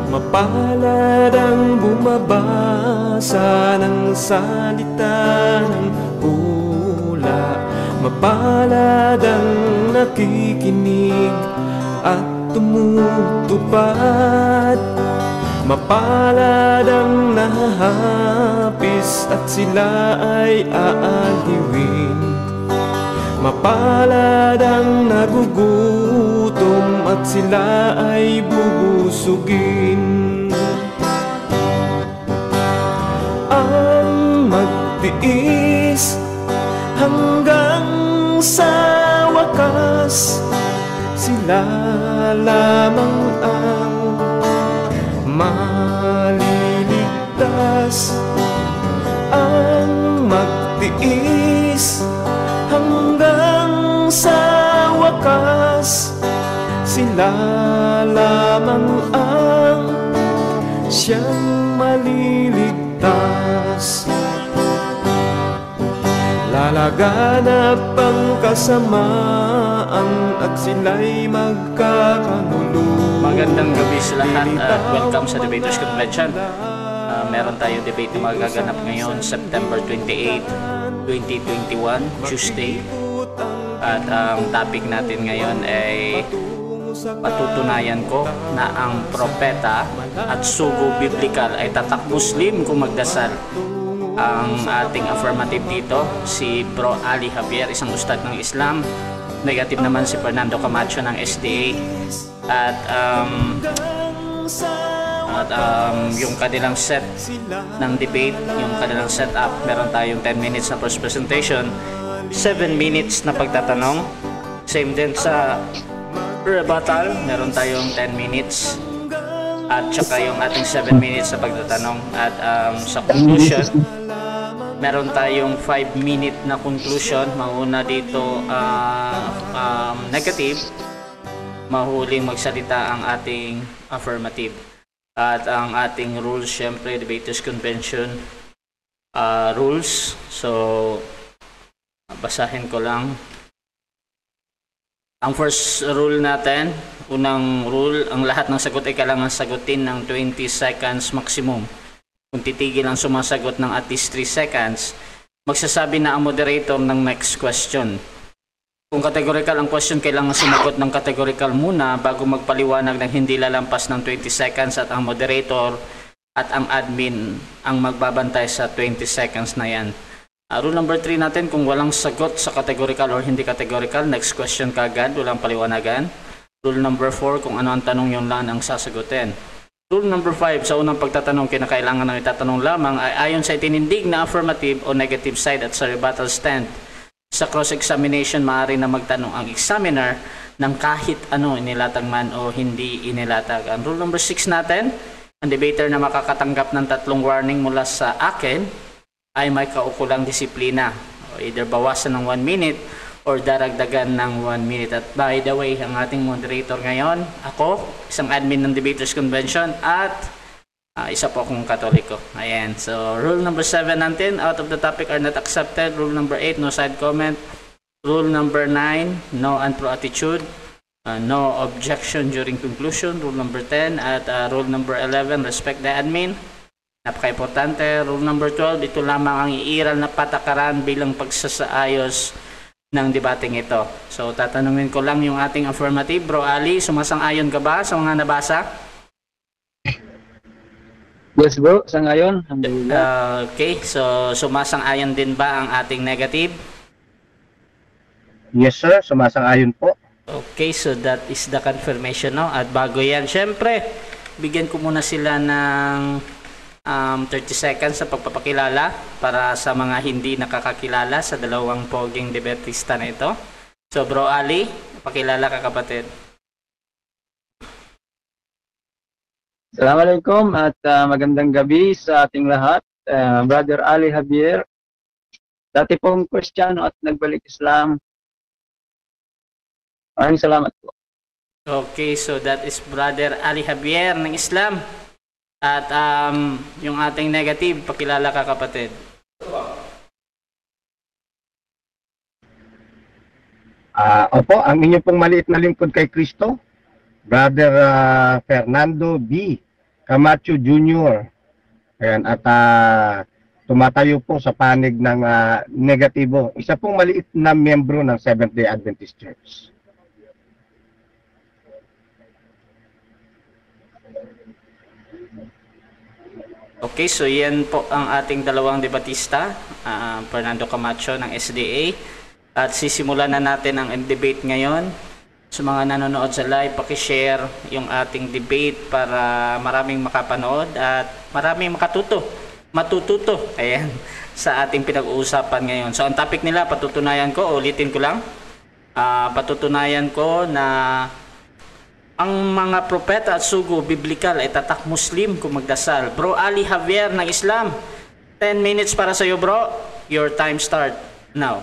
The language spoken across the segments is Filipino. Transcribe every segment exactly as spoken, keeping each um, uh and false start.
Mapalad ang bumabasa ng salita ng hula. Mapalad ang nakikinig at tumutupad. Mapalad ang nahahapis at sila ay aaliwin. Mapalad ang nagugutom at sila ay bubusugin. Ang magtiis hanggang sa wakas, sila lamang ang maliligtas. Ang magtiis hanggang sa wakas, sila lamang ang siyang maliligtas. Lalaganap ang kasamaan at sila'y magkakanulungan. Magandang gabi sa lahat at welcome sa Debaters Convention. Uh, meron tayong debate na magaganap ngayon September twenty-eighth, twenty twenty-one, Tuesday. At ang topic natin ngayon ay patutunayan ko na ang propeta at sugo biblikal ay tatak Muslim kung magdasal. Ang ating affirmative dito, si Bro Ali Javier, isang ustad ng Islam. Negative naman si Fernando Camacho ng S D A. At um, at um, yung kanilang set ng debate, yung kanilang setup, meron tayong ten minutes na first presentation, seven minutes na pagtatanong. Same din sa rebuttal, meron tayong ten minutes. At saka yung ating seven minutes na pagtatanong. At um, sa conclusion, meron tayong five minute na conclusion. Mauna dito uh, um, negative, mahuling magsalita ang ating affirmative. At ang ating rules, syempre, Debaters Convention uh, rules. So, basahin ko lang. Ang first rule natin, unang rule, ang lahat ng sagot ay kailangan sagutin ng twenty seconds maximum. Kung titigil ang sumasagot ng at least three seconds, magsasabi na ang moderator ng next question. Kung categorical ang question, kailangan sumagot ng categorical muna bago magpaliwanag ng hindi lalampas ng twenty seconds at ang moderator at ang admin ang magbabantay sa twenty seconds na yan. Uh, rule number three natin, kung walang sagot sa categorical or hindi categorical, next question kagad, walang paliwanagan. Rule number four, kung ano ang tanong yun lang ang sasagutin. Rule number five, sa unang pagtatanong, kinakailangan ng itatanong lamang ay ayon sa itinindig na affirmative o negative side at sa rebuttal stand. Sa cross-examination, maaari na magtanong ang examiner ng kahit ano inilatag man o hindi inilatag. Ang rule number six natin, ang debater na makakatanggap ng tatlong warning mula sa akin ay may kaukulang disiplina. O either bawasan ng one minute or daragdagan ng one minute. At by the way, ang ating moderator ngayon, ako, isang admin ng Debaters Convention at uh, isa po akong Katoliko. Ayan. So, rule number seven natin, out of the topic are not accepted. Rule number eight, no side comment. Rule number nine, no untrue attitude. Uh, no objection during conclusion. Rule number ten at uh, rule number eleven, respect the admin. Napaka-importante. Rule number twelve, ito lamang ang iiral na patakaran bilang pagsasaayos ng debating ito. So, tatanungin ko lang yung ating affirmative. Bro Ali, sumasang-ayon ka ba sa mga nabasa? Yes bro, sang-ayon. Uh, okay, so sumasang-ayon din ba ang ating negative? Yes sir, sumasang-ayon po. Okay, so that is the confirmation, no? At bago yan, syempre, bigyan ko muna sila ng um, thirty seconds sa pagpapakilala para sa mga hindi nakakakilala sa dalawang poging debatista na ito. So Bro Ali, pakilala ka kapatid. Assalamualaikum at uh, magandang gabi sa ating lahat. Uh, Brother Ali Javier, dati pong Kristiyano at nagbalik Islam. Maraming salamat po. Okay, so that is Brother Ali Javier ng Islam. At um, yung ating negative, pakilala ka kapatid. Uh, opo, ang inyo pong maliit na lingkod kay Kristo, Brother uh, Fernando B. Camacho Junior Ayan, at ah, tumatayo po sa panig ng ah, negatibo. Isa pong maliit na miyembro ng Seventh-day Adventist Church. Okay, so yan po ang ating dalawang debatista, uh, Fernando Camacho ng S D A. At sisimulan na natin ang debate ngayon. Sa mga nanonood sa live, paki-share yung ating debate para maraming makapanood at maraming makatuto, matututo ayan, sa ating pinag-uusapan ngayon. So ang topic nila, patutunayan ko, ulitin ko lang, uh, patutunayan ko na ang mga propeta at sugo biblikal ay tatak Muslim kung magdasal. Bro Ali Javier ng Islam, ten minutes para sa iyo, bro. Your time start now.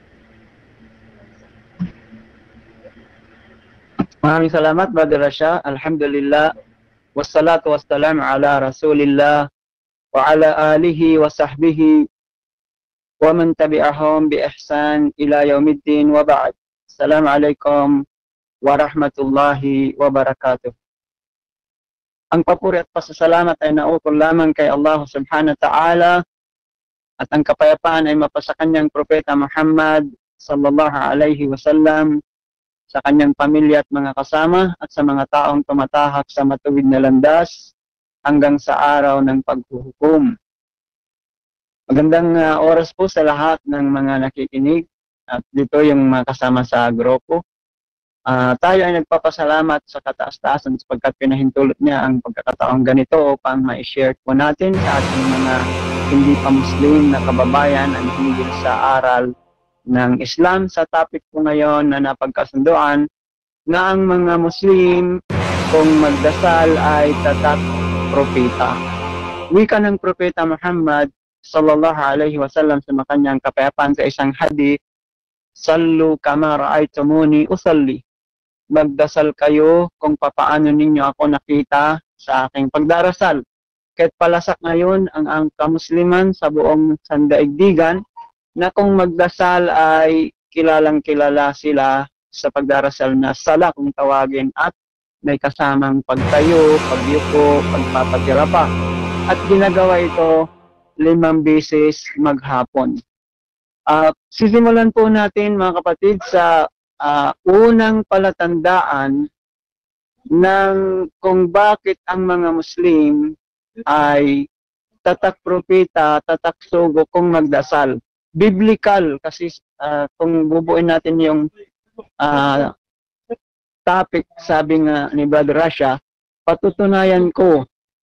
Maraming salamat, Brother Rasha. Alhamdulillah. Wassalatu wassalamu ala Rasulillah wa ala alihi wa sahbihi wa man tabi'ahum bi ihsan ila yaumiddin wa ba'd. Assalamualaikum warahmatullahi wabarakatuh. Ang papuri at pasasalamat ay naukol lamang kay Allah subhanahu wa ta'ala at ang kapayapaan ay mapasa kanyang propeta Muhammad sallallahu alaihi wasallam, sa kanyang pamilya at mga kasama at sa mga taong tumatahak sa matuwid na landas hanggang sa araw ng paghuhukom. Magandang uh, oras po sa lahat ng mga nakikinig at dito yung mga kasama sa grupo. Uh, tayo ay nagpapasalamat sa kataas-taasan sapagkat pinahintulot niya ang pagkakataong ganito upang ma-share po natin sa ating mga hindi pa Muslim na kababayan ang hinggil sa aral ng Islam. Sa topic po ngayon na napagkasunduan na ang mga Muslim kung magdasal ay tatak propeta. Wika ng propeta Muhammad sallallahu alaihi wasallam sa kanyang kapayapaan sa isang hadith, "Sallu kama ra'aytumuni usalli." Magdasal kayo kung papaano ninyo ako nakita sa aking pagdarasal. Kahit palasak ngayon ang ang kamusliman sa buong sandaigdigan na kung magdasal ay kilalang kilala sila sa pagdarasal na sala kung tawagin at may kasamang pagtayo, pagyuko, pagpapatira pa. At ginagawa ito limang beses maghapon. Uh, sisimulan po natin mga kapatid sa uh, unang palatandaan ng kung bakit ang mga Muslim ay tatak propeta, tatak sugo kung magdasal. Biblical kasi uh, kung bubuin natin yung uh, topic, sabi nga ni Brother Rasha, patutunayan ko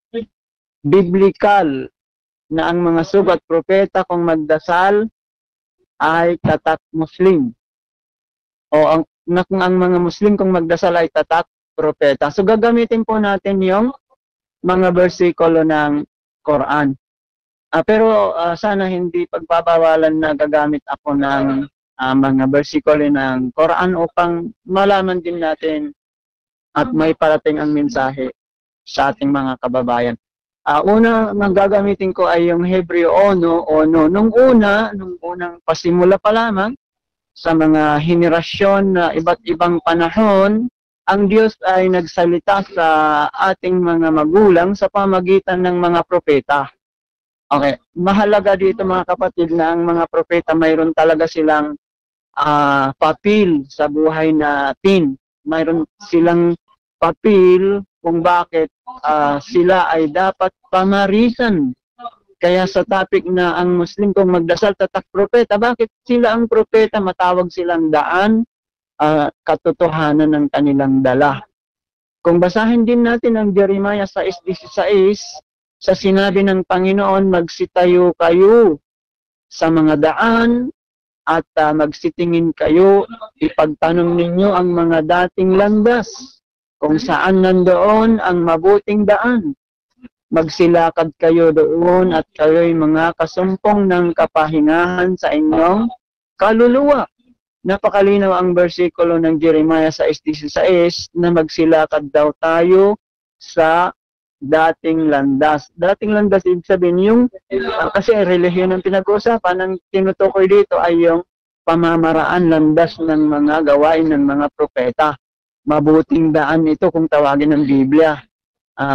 biblical na ang mga sugat propeta kung magdasal ay tatak Muslim. O ang, na kung ang mga Muslim kung magdasal ay tatak propeta. So gagamitin po natin yung mga bersikulo ng Quran. Uh, pero uh, sana hindi pagbabawalan na gagamit ako ng uh, mga bersikulo ng Quran upang malaman din natin at may parating ang mensahe sa ating mga kababayan. Uh, una, ang gagamitin ko ay yung Hebreo Ono, Ono. Nung una, nung unang pasimula pa lamang, sa mga henerasyon na iba't ibang panahon, ang Diyos ay nagsalita sa ating mga magulang sa pamagitan ng mga propeta. Okay, mahalaga dito mga kapatid na ang mga propeta mayroon talaga silang uh, papel sa buhay natin. Mayroon silang papel kung bakit uh, sila ay dapat pamarisan. Kaya sa topic na ang Muslim kung magdasal tatak propeta, bakit sila ang propeta? Matawag silang daan, uh, katotohanan ng kanilang dala. Kung basahin din natin ang Jeremiah six sixteen, sa sinabi ng Panginoon, magsitayo kayo sa mga daan at uh, magsitingin kayo, ipagtanong ninyo ang mga dating landas, kung saan nandoon ang mabuting daan. Magsilakad kayo doon at kayo'y mga kasumpong ng kapahingahan sa inyong kaluluwa. Napakalinaw ang bersikulo ng Jeremiah six sixteen na magsilakad daw tayo sa dating landas. Dating landas, ibig sabihin yung, uh, kasi relihiyon ang pinag-uusapan, ang tinutukoy dito ay yung pamamaraan landas ng mga gawain ng mga propeta. Mabuting daan ito kung tawagin ng Biblia. Uh,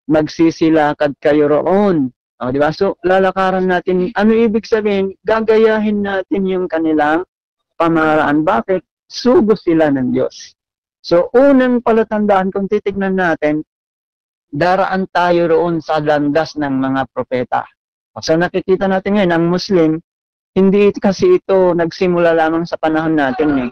magsisilakad kayo roon. O, di ba? So, lalakaran natin, ano ibig sabihin? Gagayahin natin yung kanilang pamaraan. Bakit? Sugo sila ng Diyos. So, unang palatandaan, kung titignan natin, daraan tayo roon sa landas ng mga propeta. So, nakikita natin ngayon, ang Muslim, hindi kasi ito nagsimula lamang sa panahon natin eh.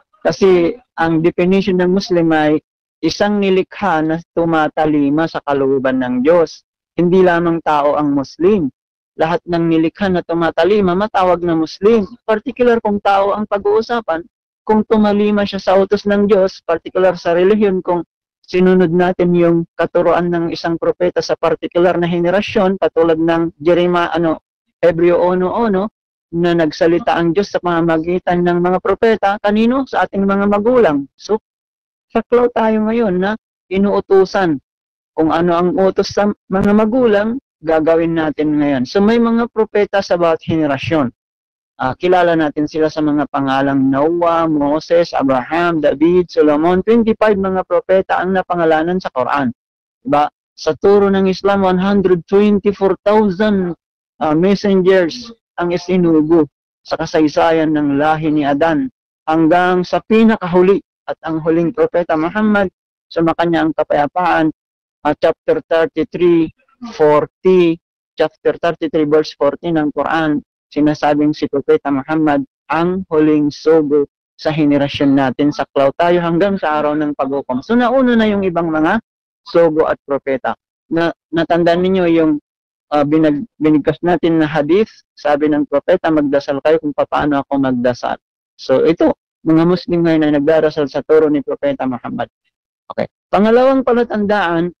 Kasi ang definition ng Muslim ay isang nilikha na tumatalima sa kalooban ng Diyos. Hindi lamang tao ang Muslim. Lahat ng nilikha na tumatalima, matawag na Muslim. Particular kung tao ang pag-uusapan, kung tumalima siya sa utos ng Diyos, particular sa relihiyon, kung sinunod natin yung katuruan ng isang propeta sa particular na henerasyon, katulad ng Jeremiah, ano, Hebreo one one, na nagsalita ang Diyos sa pamamagitan ng mga propeta, kanino? Sa ating mga magulang. So, saklaw tayo ngayon na inuutusan. Kung ano ang utos sa mga magulang, gagawin natin ngayon. So, may mga propeta sa bawat henerasyon. Uh, kilala natin sila sa mga pangalang Noah, Moses, Abraham, David, Solomon. twenty-five mga propeta ang napangalanan sa Quran. Diba? Sa turo ng Islam, one hundred twenty-four thousand uh, messengers ang isinugo sa kasaysayan ng lahi ni Adan hanggang sa pinakahuli at ang huling propeta Muhammad sa makanyang kapayapaan, uh, chapter thirty-three, forty, chapter thirty-three verse forty ng Quran, sinasabing si Propeta Muhammad ang huling sugo sa henerasyon natin. Saklaw tayo hanggang sa araw ng paghukom. So nauna na yung ibang mga sugo at propeta. Na, natandaan ninyo yung uh, binag, binigkas natin na hadith, sabi ng propeta, magdasal kayo kung paano ako magdasal. So ito, mga Muslim ngayon na nagdarasal sa turo ni Propeta Muhammad. Okay. Pangalawang palatandaan,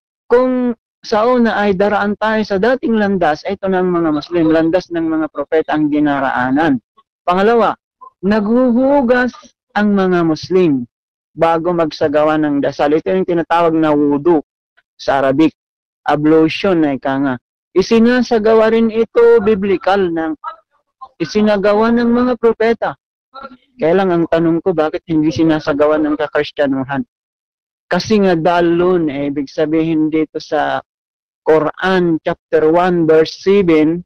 kung sa una ay daraan tayo sa dating landas, ito ng mga Muslim, landas ng mga propeta ang dinaraanan. Pangalawa, naghuhugas ang mga Muslim bago magsagawa ng dasal. Ito yung tinatawag na wudu sa Arabic, ablution na ika nga. Isinasagawa rin ito biblical, ng isinagawa ng mga propeta. Kaya lang ang tanong ko, bakit hindi sinasagawa ng kakristyanuhan? Kasi nga dalon, eh, ibig sabihin dito sa Quran chapter one verse seven,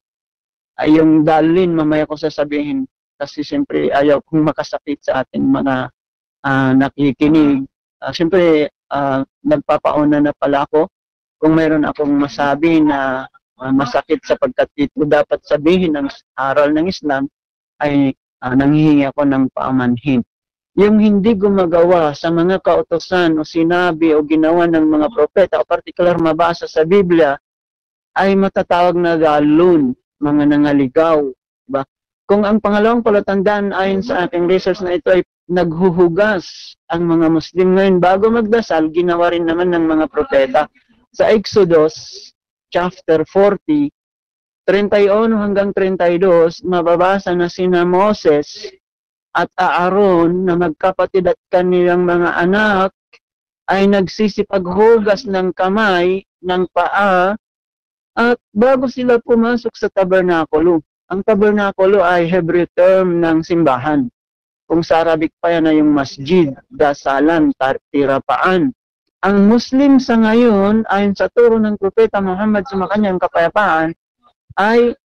ay yung dalin, mamaya ko sasabihin kasi siyempre ayaw kong makasakit sa ating mga uh, nakikinig. Uh, siyempre uh, nagpapauna na pala ako kung mayroon akong masabi na uh, masakit sapagkat ito dapat sabihin ng aral ng Islam, ay uh, nanghihingi ako ng paamanhin. Yung hindi gumagawa sa mga kautosan o sinabi o ginawa ng mga propeta o particular mabasa sa Biblia ay matatawag na dalun, mga nangaligaw. Diba? Kung ang pangalawang palatandaan ayon sa ating research na ito ay naghuhugas ang mga Muslim ngayon bago magdasal, ginawa rin naman ng mga propeta. Sa Exodus chapter forty, thirty-one hanggang thirty-two, mababasa na sina Moses at Aaron na magkapatid at kanilang mga anak ay nagsisipaghugas ng kamay, ng paa, at bago sila pumasok sa tabernakulo. Ang tabernakulo ay Hebrew term ng simbahan. Kung sa Arabic pa yan ay yung masjid, dasalan, tirapaan. Ang Muslim sa ngayon, ayon sa turo ng Propeta Muhammad sa makanyang kapayapaan, ay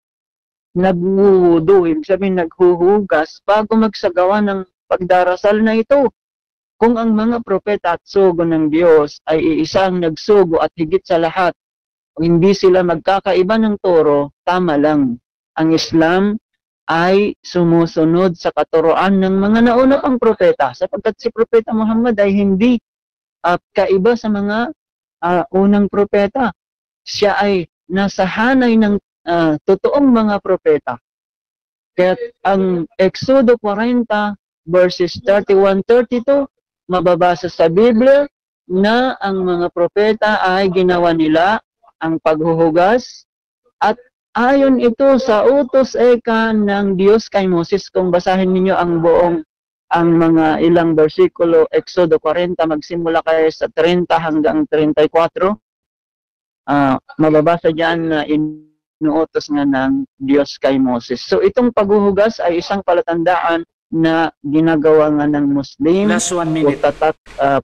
nagwudu, ibig sabihin naghuhugas bago magsagawa ng pagdarasal na ito. Kung ang mga propeta at sugo ng Diyos ay iisang nagsugo at higit sa lahat, hindi sila magkakaiba ng turo, tama lang. Ang Islam ay sumusunod sa katuroan ng mga nauna pang propeta, sapagkat si Propeta Muhammad ay hindi uh, kaiba sa mga uh, unang propeta. Siya ay nasa hanay ng Uh, totoong mga propeta. Kaya ang Exodo forty verses thirty-one thirty-two, mababasa sa Biblia na ang mga propeta ay ginawa nila ang paghuhugas at ayon ito sa utos eka ng Diyos kay Moses. Kung basahin ninyo ang buong ang mga ilang versikulo, Exodo forty, magsimula kayo sa thirty hanggang thirty-four, uh, mababasa dyan na in inuutos nga ng Diyos kay Moses. So itong paghuhugas ay isang palatandaan na ginagawa nga ng Muslim Last one minute. o tatak uh,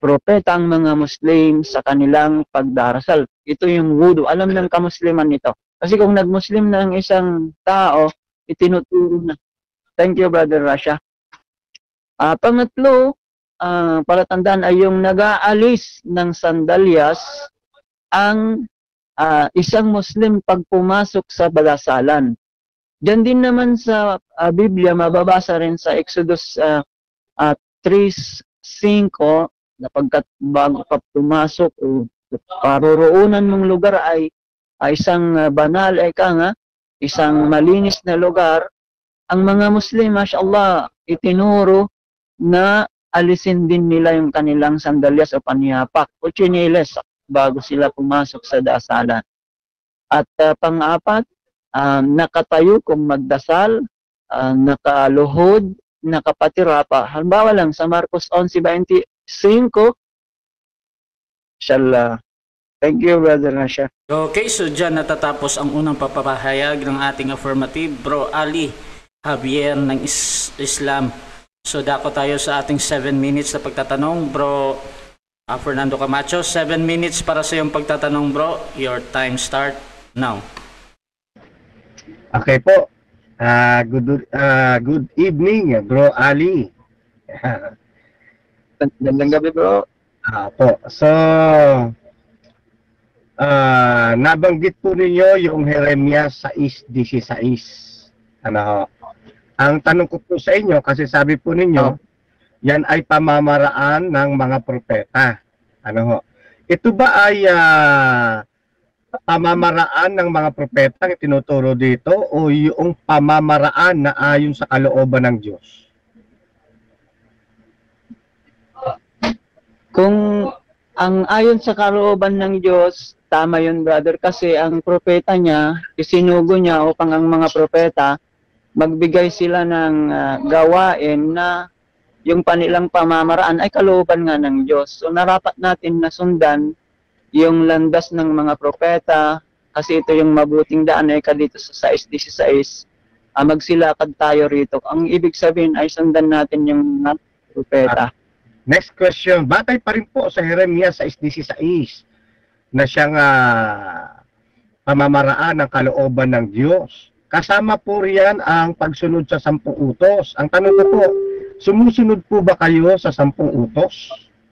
propeta ang mga Muslim sa kanilang pagdarasal. Ito yung wudu. Alam ng kamusliman ito. Kasi kung nagmuslim na ang isang tao, itinuturo na. Thank you, Brother Rasha. Uh, pangatlo, uh, palatandaan ay yung nag-aalis ng sandalyas ang uh, isang Muslim pag pumasok sa balasalan. Diyan din naman sa uh, Biblia, mababasa rin sa Exodus uh, uh, three five, na pagkat bago ka pumasok o paroroonan mong lugar ay, ay isang uh, banal, ay ka nga, isang malinis na lugar, ang mga Muslim, mashallah, itinuro na alisin din nila yung kanilang sandalyas o paniyapak o chinelas bago sila pumasok sa dasalan. At uh, pang-apat, uh, nakatayo kung magdasal, uh, nakaluhod, nakapatira pa. Halimbawa lang sa Marcos eleven twenty-five, inshallah. Thank you, Brother Rasha. Okay, so dyan natatapos ang unang papahayag ng ating affirmative, Bro Ali Javier ng is Islam. So dako tayo sa ating seven minutes na pagtatanong, Bro uh, Fernando Camacho. seven minutes para sa iyong pagtatanong, bro. Your time start now. Okay po. Uh, good uh, good evening, Bro Ali. Gandang gabi, bro. Ah, po. So, uh, nabanggit po ninyo yung Jeremias six sixteen. Ano ho? Ang tanong ko po sa inyo, kasi sabi po ninyo, oh, yan ay pamamaraan ng mga propeta. Ano ho? Ito ba ay uh, pamamaraan ng mga propeta ang tinuturo dito o yung pamamaraan na ayon sa kalooban ng Diyos? Kung ang ayon sa kalooban ng Diyos, tama yun, brother, kasi ang propeta niya, isinugo niya upang ang mga propeta magbigay sila ng uh, gawain na yung panilang pamamaraan ay kalooban nga ng Diyos. So narapat natin na sundan yung landas ng mga propeta, kasi ito yung mabuting daan ay kadito sa six sixteen, uh, magsilakad tayo rito. Ang ibig sabihin ay sundan natin yung mga propeta. Next question, batay pa rin po sa Jeremias six sixteen na siyang uh, pamamaraan ng kalooban ng Diyos. Kasama po riyan ang pagsunod sa sampung utos. Ang tanong ko po, sumusunod po ba kayo sa sampung utos?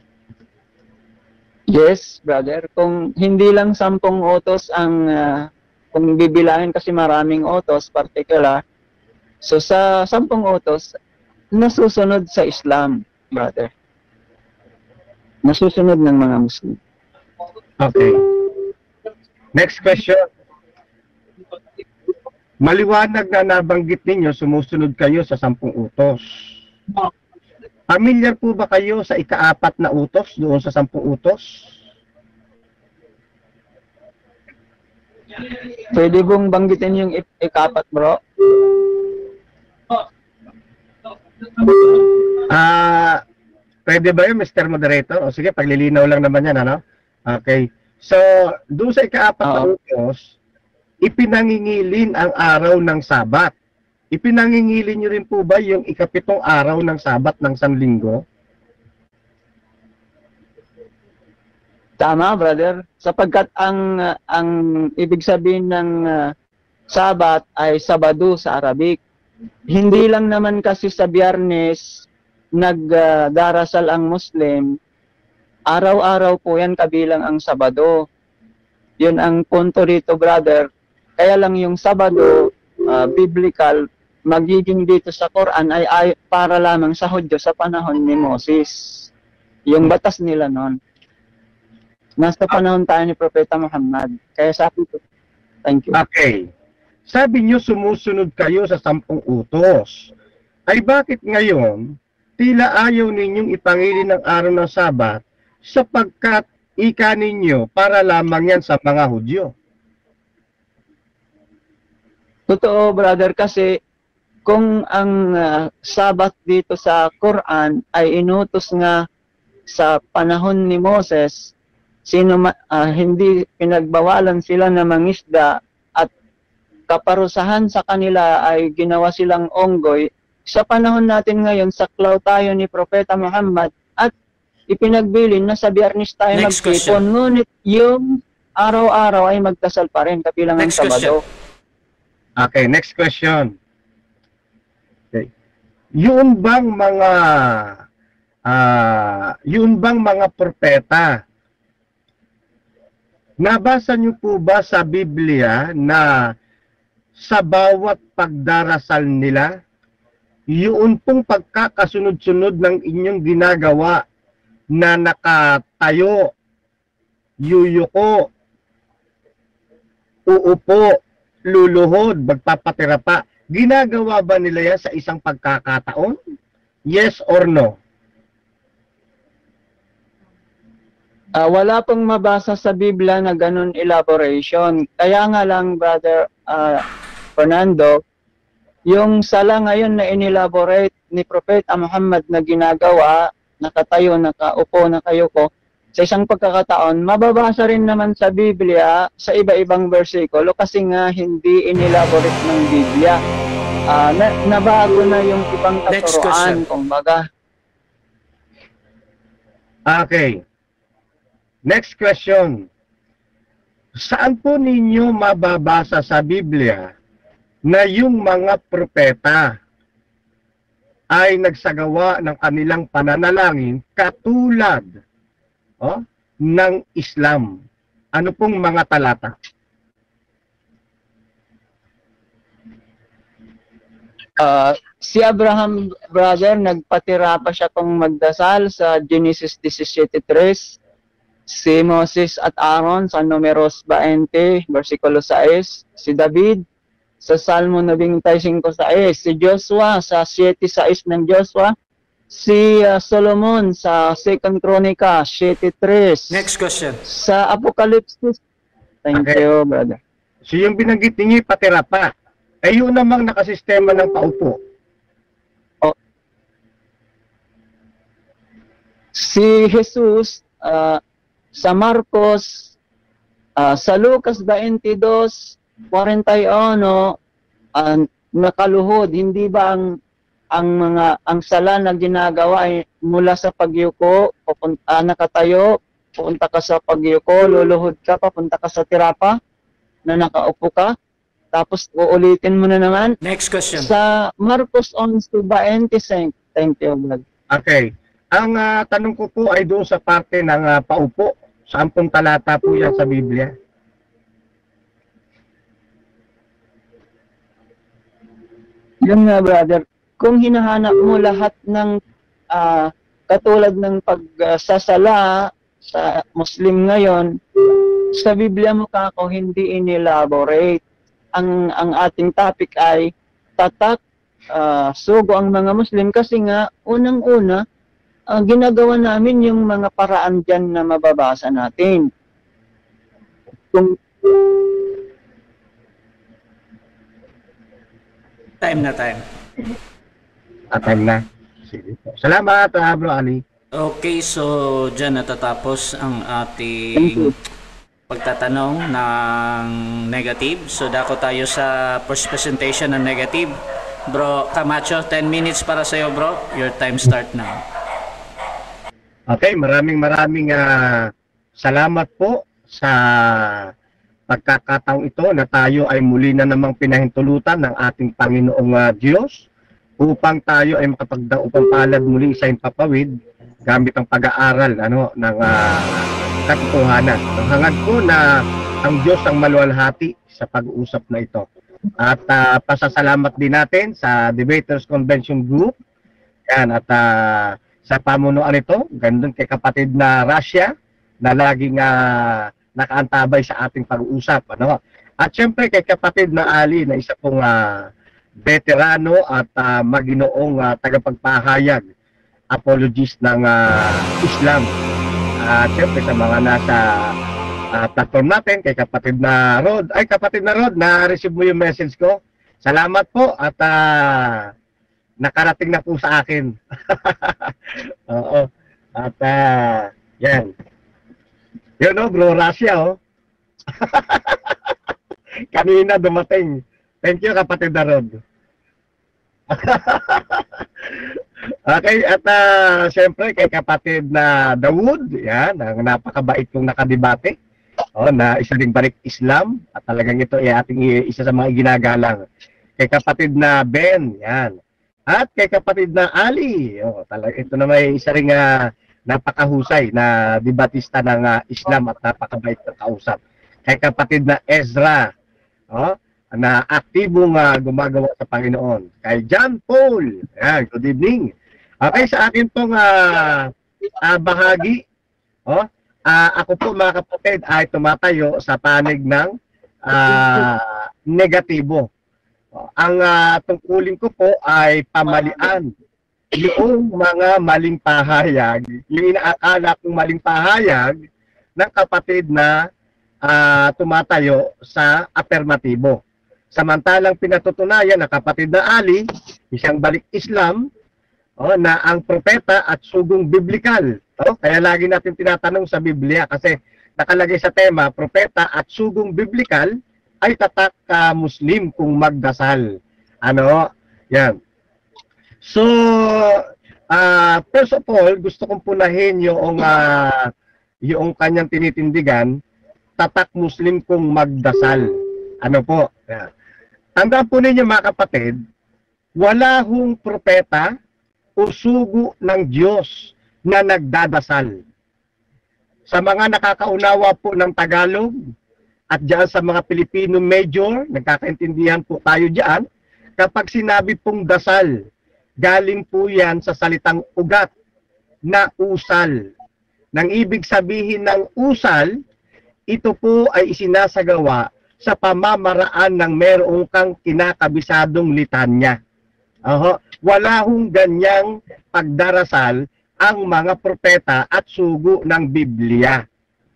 Yes, brother. Kung hindi lang sampung utos ang, uh, kung bibilangin kasi maraming utos, particular, so sa sampung utos, nasusunod sa Islam, brother. Nasusunod ng mga Muslim. Okay. Next question. Maliwanag na nabanggit ninyo, sumusunod kayo sa sampung utos. Familiar po ba kayo sa ikaapat na utos doon sa sampung utos? Pwede bang banggitin yung ikapat, bro? Ah, uh, pwede ba yun, Mister Moderator? O sige, paglilinaw lang naman yan, ano? Okay. So, doon sa ikaapat na utos, ipinangingilin ang araw ng Sabat. Ipinangingilin nyo rin po ba yung ikapitong araw ng Sabat ng Sanlinggo? Tama, brother. Sapagkat ang uh, ang ibig sabihin ng uh, Sabat ay Sabado sa Arabic. Hindi lang naman kasi sa Biyernes nagdarasal uh, ang Muslim. Araw-araw po yan kabilang ang Sabado. Yun ang punto rito, brother. Kaya lang yung Sabado, uh, biblical, magiging dito sa Quran ay, ay para lamang sa Hudyo sa panahon ni Moses. Yung batas nila noon. Nasa panahon tayo ni Propeta Muhammad. Kaya sabi ko, thank you. Okay. Sabi nyo sumusunod kayo sa sampung utos. Ay bakit ngayon, tila ayaw ninyong ipangilin ng araw ng Sabat sapagkat ika ninyo para lamang yan sa mga Hudyo? Totoo, brother, kasi kung ang uh, Sabat dito sa Quran ay inutos nga sa panahon ni Moses, sino uh, hindi pinagbawalan sila na mangisda at kaparusahan sa kanila ay ginawa silang onggoy, sa panahon natin ngayon, saklaw tayo ni Propeta Muhammad at ipinagbilin na sa Biyernes tayo Next magtipon, ngunit yung araw-araw ay magdasal pa rin, kabilang ang Next question. Sabado. Okay, next question. Okay. Yung bang mga ah, yung bang mga propeta, nabasa niyo po ba sa Biblia na sa bawat pagdarasal nila, yun pong pagkakasunod-sunod ng inyong ginagawa na nakatayo, yuyuko, uupo, luluhod, magpapatira pa, ginagawa ba nila yan sa isang pagkakataon? Yes or no? Ah, wala pong mabasa sa Biblia na ganun elaboration. Kaya nga lang, Brother ah, Fernando, yung sala ngayon na inelaborate ni Propeta Muhammad na ginagawa, nakatayo, nakaupo, nakayuko, sa isang pagkakataon, mababasa rin naman sa Biblia sa iba-ibang versikulo kasi nga hindi inelaborate ng Biblia. Ah, na, nabago na yung ibang Next question. katuroan, kumbaga. Okay. Next question. Saan po ninyo mababasa sa Biblia na yung mga propeta ay nagsagawa ng kanilang pananalangin katulad oh, ng Islam? Ano pong mga talata? Uh, si Abraham, brother, nagpatira pa siya kung magdasal sa Genesis seventeen three. Si Moses at Aaron sa Numeros twenty, versikulo six. Si David sa Salmo ninety-five six. Si Joshua sa seven six ng Joshua. Si uh, Solomon sa Second Chronica seven three. Next question. Sa Apocalypse. Thank Okay. you, brother. So yung binanggit ninyo patira pa, ay yun namang nakasistema ng paupo. Si Jesus uh, sa Marcos, uh, sa Lucas twenty-two forty-one, uh, nakaluhod. Hindi ba ang ang mga ang sala na ginagawa ay mula sa pagyuko, pupunta, uh, nakatayo, pupunta ka sa pagyuko, luluhod ka, papunta ka sa tirapa na nakaupo ka, tapos uulitin mo na naman. Next question. Sa Marcos eleven twenty-five, thank you, brother. Okay. Ang uh, tanong ko po ay doon sa parte ng uh, paupo. Saan pong talata po yan sa Biblia? Yun nga, brother. Kung hinahanap mo lahat ng uh, katulad ng pagsasala sa Muslim ngayon, sa Biblia mo kako hindi inelaborate. Ang ang ating topic ay tatak, uh, sugo ang mga Muslim kasi nga unang-una uh, ginagawa namin yung mga paraan dyan na mababasa natin. Kung Time na time. At time na. Sige po. Salamat, uh, Bro Ali. Okay, so dyan natatapos ang ating pagtatanong ng negative. So dako tayo sa first presentation ng negative. Bro Camacho, ten minutes para sa iyo, bro. Your time start now. Okay, maraming maraming uh, salamat po sa pagkakataong ito na tayo ay muli na namang pinahintulutan ng ating Panginoong uh, Diyos upang tayo ay makapagdaupang palad muli sa impapawid gamit ang pag-aaral ano, ng uh, katotohanan. Ang hangad ko na ang Diyos ang maluwalhati sa pag-uusap na ito. At uh, pasasalamat din natin sa Debaters Convention Group. Yan, at uh, sa pamunuan ito, gandun kay kapatid na Russia na laging uh, nakaantabay sa ating pag-uusap. Ano? At syempre kay kapatid na Ali na isa pong uh, veterano at uh, maginoong uh, tagapagpahayag, apologist ng uh, Islam. At uh, syempre sa mga nasa uh, platform natin, kay kapatid na Rod. Ay kapatid na Rod, na-receive mo yung message ko. Salamat po at uh, nakarating na po sa akin. Oo. At uh, yan. Yun o, bro, Russia o. Kanina dumating. Thank you, kapatid na Rod. Okay, at uh, siyempre kay kapatid na Dawood, yan, ang napakabait kong nakadebate, oh, na isa ring balik Islam, at talagang ito ay ating isa sa mga ginagalang. Kay kapatid na Ben, yan. At kay kapatid na Ali, oh, talaga, ito na may isa ring uh, napakahusay na debatista ng uh, Islam at napakabait na kausap. Kay kapatid na Ezra, oh, na aktibong uh, gumagawa sa Panginoon. Kay John Paul, yan, good evening. Okay, sa akin pong uh, uh, bahagi, oh, uh, ako po mga kapatid ay tumatayo sa panig ng uh, negatibo. Oh, ang uh, tungkulin ko po ay pamalian yung mga maling pahayag, yung inaakala kong maling pahayag ng kapatid na uh, tumatayo sa afirmatibo. Samantalang pinatutunayan ng kapatid na Ali, isang balik Islam, oh, na ang propeta at sugong biblikal. Oh, kaya lagi natin tinatanong sa Biblia kasi nakalagay sa tema, propeta at sugong biblikal ay tatak ka uh, Muslim kung magdasal. Ano? Yan. So, uh, first of all, gusto kong punahin yung, uh, yung kanyang tinitindigan, tatak Muslim kung magdasal. Ano po? Yan. Tandaan po ninyo mga kapatid, wala hong propeta o sugo ng Diyos na nagdadasal. Sa mga nakakaunawa po ng Tagalog at diyan sa mga Pilipino major, nagkakaintindihan po tayo diyan, kapag sinabi pong dasal, galing po yan sa salitang ugat na usal. Nang ibig sabihin ng usal, ito po ay isinasagawa sa pamamaraan ng merong kang kinakabisadong litanya. Oho, wala hong ganyang pagdarasal ang mga propeta at sugo ng Biblia.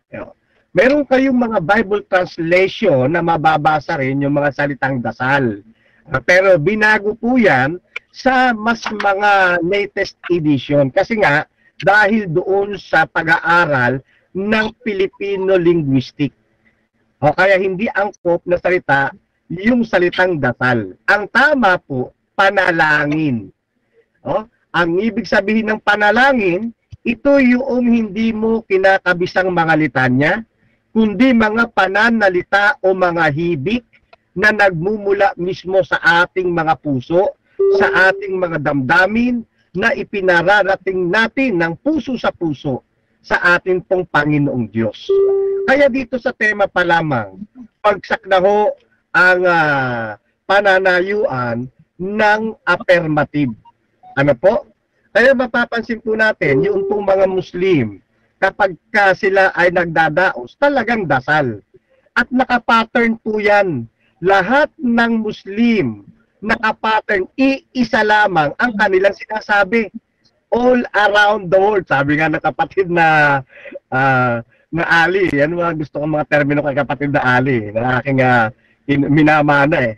Meron kayong mga Bible translation na mababasa rin yung mga salitang dasal. Pero binago po yan sa mas mga latest edition. Kasi nga, dahil doon sa pag-aaral ng Filipino linguistic. O kaya hindi angkop na salita yung salitang dasal. Ang tama po, panalangin. O, ang ibig sabihin ng panalangin, ito yung hindi mo kinakabisang mga litanya, kundi mga pananalita o mga hibik na nagmumula mismo sa ating mga puso, sa ating mga damdamin, na ipinararating natin ng puso sa puso sa ating pong Panginoong Diyos. Kaya dito sa tema pa lamang, pagsak na ho ang uh, pananayuan ng affirmative. Ano po? Kaya mapapansin po natin, yung pong mga Muslim, kapag ka sila ay nagdadaos, talagang dasal. At nakapattern po yan. Lahat ng Muslim, nakapattern, iisa lamang ang kanilang sinasabi. All around the world. Sabi nga ng kapatid na uh, na Ali, yan mga gusto kong mga termino kay kapatid na Ali, na aking uh, in, minamana eh.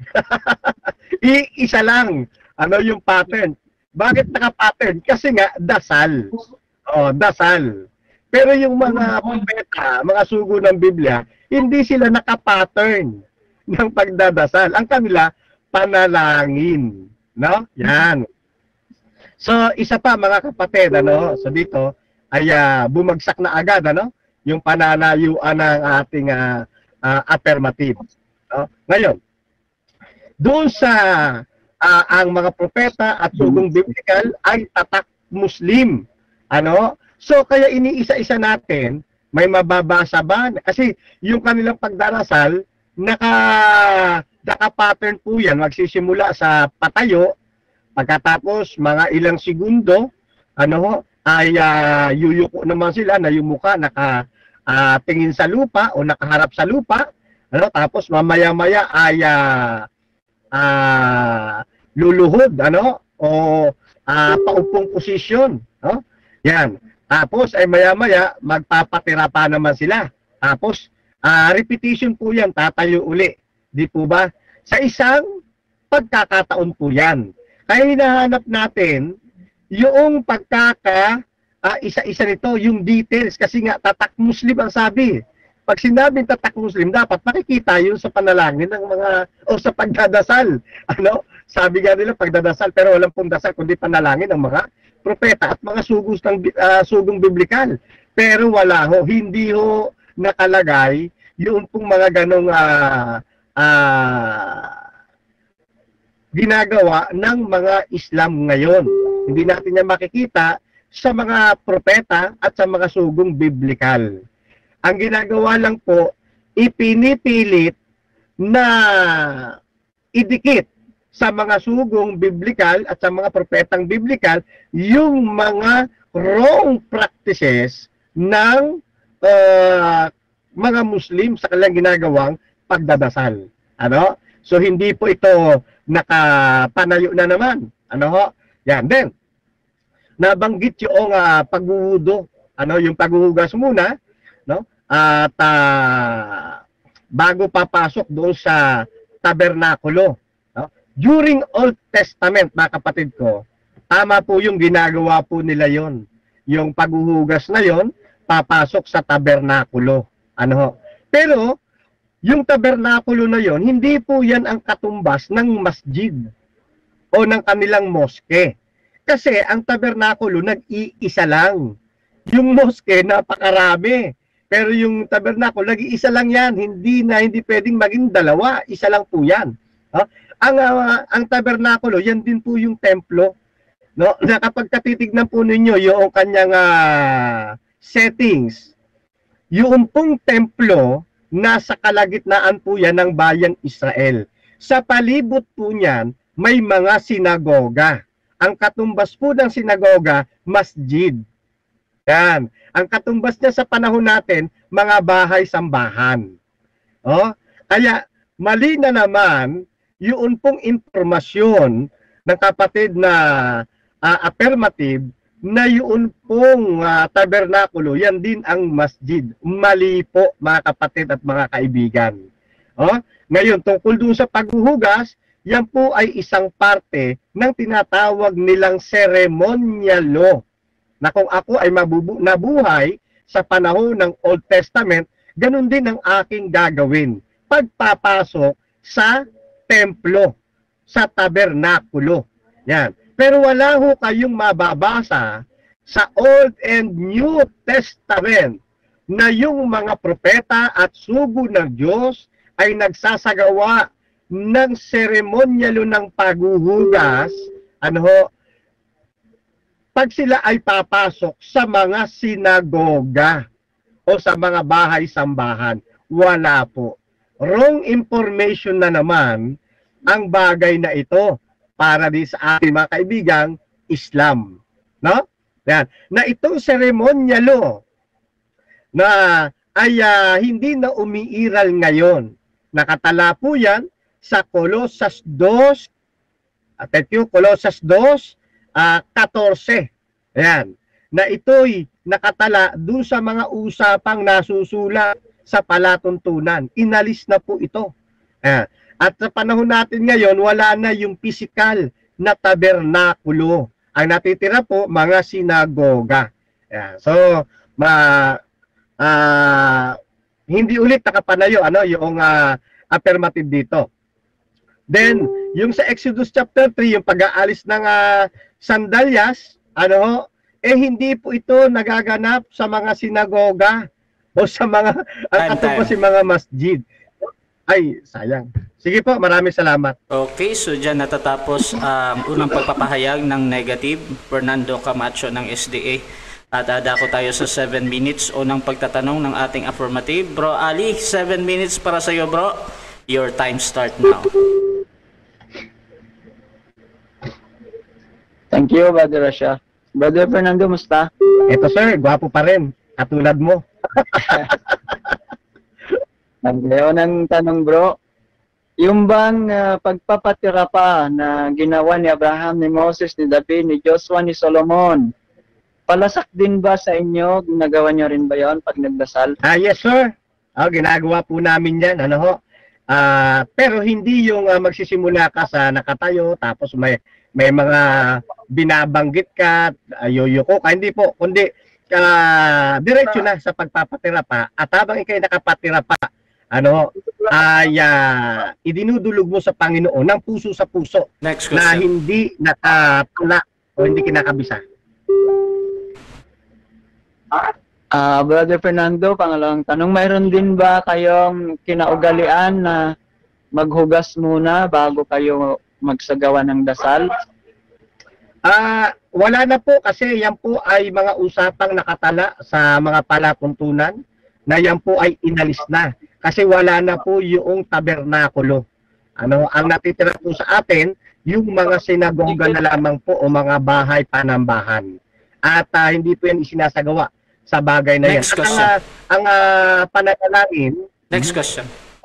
Iisa lang, ano yung pattern. Bakit naka-pattern? Kasi nga, dasal. Oh, dasal. Pero yung mga propeta, mga sugo ng Biblia, hindi sila naka-pattern ng pagdadasal. Ang kanila, panalangin. No? Yan. So, isa pa mga kapatid, ano, so dito, ay uh, bumagsak na agad, ano, yung pananayuan ng ating uh, uh, affirmative. No? Ngayon, doon sa uh, ang mga propeta at sugong biblical ay tatak Muslim. Ano? So, kaya iniisa-isa natin, may mababasa ba? Kasi yung kanilang pagdarasal, naka, naka-pattern po yan, magsisimula sa patayo, pagkatapos mga ilang segundo, ano, ay uh, yuyuko naman sila na yung mukha naka uh, tingin sa lupa o nakaharap sa lupa, ano, tapos mamaya-maya ay uh, uh, luluhod, ano, o uh, paupong posisyon, no? Yan. Tapos ay maya-maya magpapatira pa naman sila. Tapos uh, repetition po yan, tatayo uli. Di po ba? Sa isang pagkakataon po yan. Kaya hinahanap natin yung pagkaka uh, isa-isa nito, yung details. Kasi nga tatak Muslim ang sabi. Pag sinabing tatak Muslim, dapat makikita yun sa panalangin ng mga, o sa pagdadasal. Ano? Sabi nga nila pagdadasal, pero walang pong dasal, kundi panalangin ng mga propeta at mga sugos ng uh, sugong biblikal. Pero wala ho, hindi ho nakalagay yung pong mga ganong uh, uh, ginagawa ng mga Islam ngayon. Hindi natin yan makikita sa mga propeta at sa mga sugong biblikal. Ang ginagawa lang po, ipinipilit na idikit sa mga sugong biblikal at sa mga propetang biblikal yung mga wrong practices ng uh, mga Muslim sa kanilang ginagawang pagdadasal. Ano? So hindi po ito nakapanayo na naman. Ano ho? Yan. Then, nabanggit yung uh, paghuhudo, ano, yung paghuhugas muna, no? At uh, bago papasok doon sa tabernakulo. No? During Old Testament, mga kapatid ko, tama po yung ginagawa po nila yon. Yung paghuhugas na yon, papasok sa tabernakulo. Ano ho? Pero, yung tabernakulo na yon, hindi po yan ang katumbas ng masjid o ng kanilang moske. Kasi ang tabernakulo, nag-iisa lang. Yung moske, napakarami. Pero yung tabernakulo, nag-iisa lang yan. Hindi na, hindi pwedeng maging dalawa. Isa lang po yan. No? Ang, uh, ang tabernakulo, yan din po yung templo. No? Na kapag katitignan po ninyo yung kanyang uh, settings, yung pong templo, nasa kalagitnaan po yan ng bayang Israel. Sa palibot po niyan, may mga sinagoga. Ang katumbas po ng sinagoga, masjid. Yan. Ang katumbas niya sa panahon natin, mga bahay-sambahan. Oh? Kaya, mali na naman, yun pong impormasyon ng kapatid na uh, affirmative, na yun pong uh, tabernakulo, yan din ang masjid. Mali po, mga kapatid at mga kaibigan. Oh? Ngayon, tungkol doon sa paghuhugas, yan po ay isang parte ng tinatawag nilang ceremonial law. Na kung ako ay mabubu nabuhay sa panahon ng Old Testament, ganun din ang aking gagawin. Pagpapasok sa templo, sa tabernakulo. Yan. Pero wala ho kayong mababasa sa Old and New Testament na yung mga propeta at sugo ng Diyos ay nagsasagawa ng seremonyalo ng paghuhugas, ano ho, pag sila ay papasok sa mga sinagoga o sa mga bahay-sambahan. Wala po. Wrong information na naman ang bagay na ito para di sa ating mga kaibigang Islam. No? Yan. Na itong seremonyalo na ay uh, hindi na umiiral ngayon. Nakatala po yan sa Colosas two, attention, Colosas two, Uh, fourteen. Ayan. Na ito'y nakatala dun sa mga usapang nasusulat sa palatuntunan. Inalis na po ito. Ayan. At sa panahon natin ngayon, wala na yung physical na tabernakulo. Ang natitira po, mga sinagoga. Ayan. So, ma, uh, hindi ulit nakapanayo ano, yung uh, affirmative dito. Then, yung sa Exodus chapter three, yung pag-aalis ng uh, sandalyas, ano, eh hindi po ito nagaganap sa mga sinagoga o sa mga, ang po si mga masjid. Ay, sayang. Sige po, maraming salamat. Okay, so dyan natatapos ang um, unang pagpapahayag ng negative, Fernando Camacho ng S D A. At adako tayo sa seven minutes, unang pagtatanong ng ating affirmative. Bro Ali, seven minutes para sa iyo, bro. Your time start now. Thank you, Brother Rasha. Brother Fernando, musta? Ito sir, gwapo pa rin. Katulad mo. Ngayon ang tanong bro, yung bang uh, pagpapatira pa na ginawa ni Abraham, ni Moses, ni David, ni Joshua, ni Solomon, palasak din ba sa inyo? Ginagawa nyo rin ba yon pag nagdasal? Ah, yes sir. Oh, ginagawa po namin yan. Ano ho? Uh, pero hindi yung uh, magsisimula ka sa nakatayo, tapos may may mga binabanggit ka, ayoyoko ka, hindi po, kundi uh, diretso na sa pagpapatira pa, at habang ikay nakapatira pa, ano, ay uh, idinudulog mo sa Panginoon ng puso sa puso. Next na question. hindi nakatula o hindi kinakabisa. Ah, Brother Fernando, pangalawang tanong, mayroon din ba kayong kinaugalian na maghugas muna bago kayo magsagawa ng dasal? Ah, wala na po kasi yan po ay mga usapang nakatala sa mga palatuntunan na yan po ay inalis na kasi wala na po yung tabernakulo. Ano, ang natitira po sa atin yung mga sinagoga na lamang po o mga bahay panambahan. At uh, hindi po yan isinasagawa sa bagay na Next yan. At question. ang, uh, ang uh, pananalangin, Next question.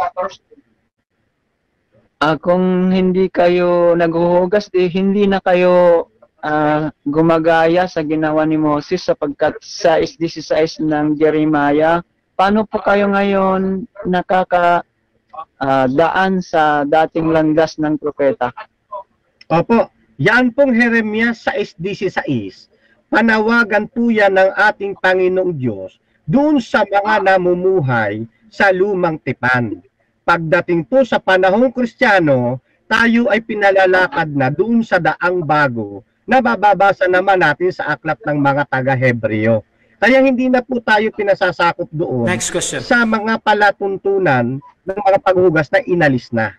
Ah, kung hindi kayo naghuhugas, di hindi na kayo ah, gumagaya sa ginawa ni Moses sapagkat sa sixteen ng Jeremiah, paano po kayo ngayon nakaka ah, daan sa dating landas ng propeta? opo, yan pong Jeremias sixteen sixteen, panawagan po yan ng ating Panginoong Diyos doon sa mga namumuhay sa lumang tipan. Pagdating po sa panahong Kristiyano, tayo ay pinalalakad na doon sa daang bago na bababasa naman natin sa aklat ng mga taga-Hebreo. Kaya hindi na po tayo pinasasakop doon Next question. sa mga palatuntunan ng mga paghugas na inalis na.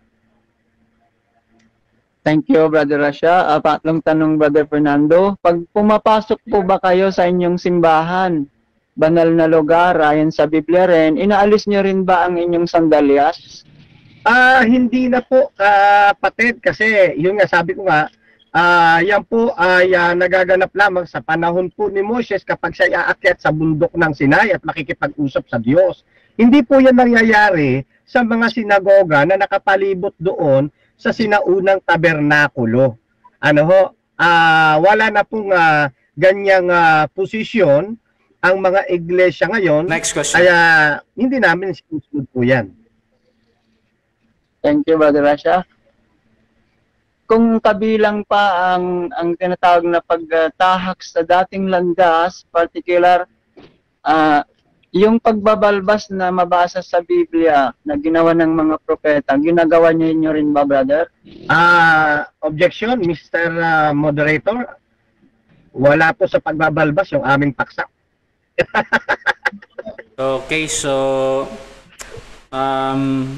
Thank you, Brother Rasha. Uh, patlong tanong, Brother Fernando. Pag pumapasok po ba kayo sa inyong simbahan, banal na lugar, ayon sa Biblia rin, inaalis nyo rin ba ang inyong sandalyas? Ah, hindi na po kapatid kasi yun nga sabi ko nga, ah yan po ay ah, nagaganap lamang sa panahon po ni Moses kapag siya aakyat sa bundok ng Sinai at makikipag-usap sa Diyos. Hindi po yan nangyayari sa mga sinagoga na nakapalibot doon sa sinaunang tabernakulo. Ano ho? Ah, wala na pong ah, ganyang ah, posisyon ang mga iglesia ngayon. Next question. Kaya hindi namin sinusunod po yan. Thank you, Brother Rasha. Kung kabilang pa ang ang tinatawag na pagtahak sa dating landas, particular ah, yung pagbabalbas na mabasa sa Biblia na ginawa ng mga propeta, ginagawa niyo inyo rin ba, brother? Ah, objection, Mister ah, Moderator. Wala po sa pagbabalbas yung aming paksa. Okay, so um,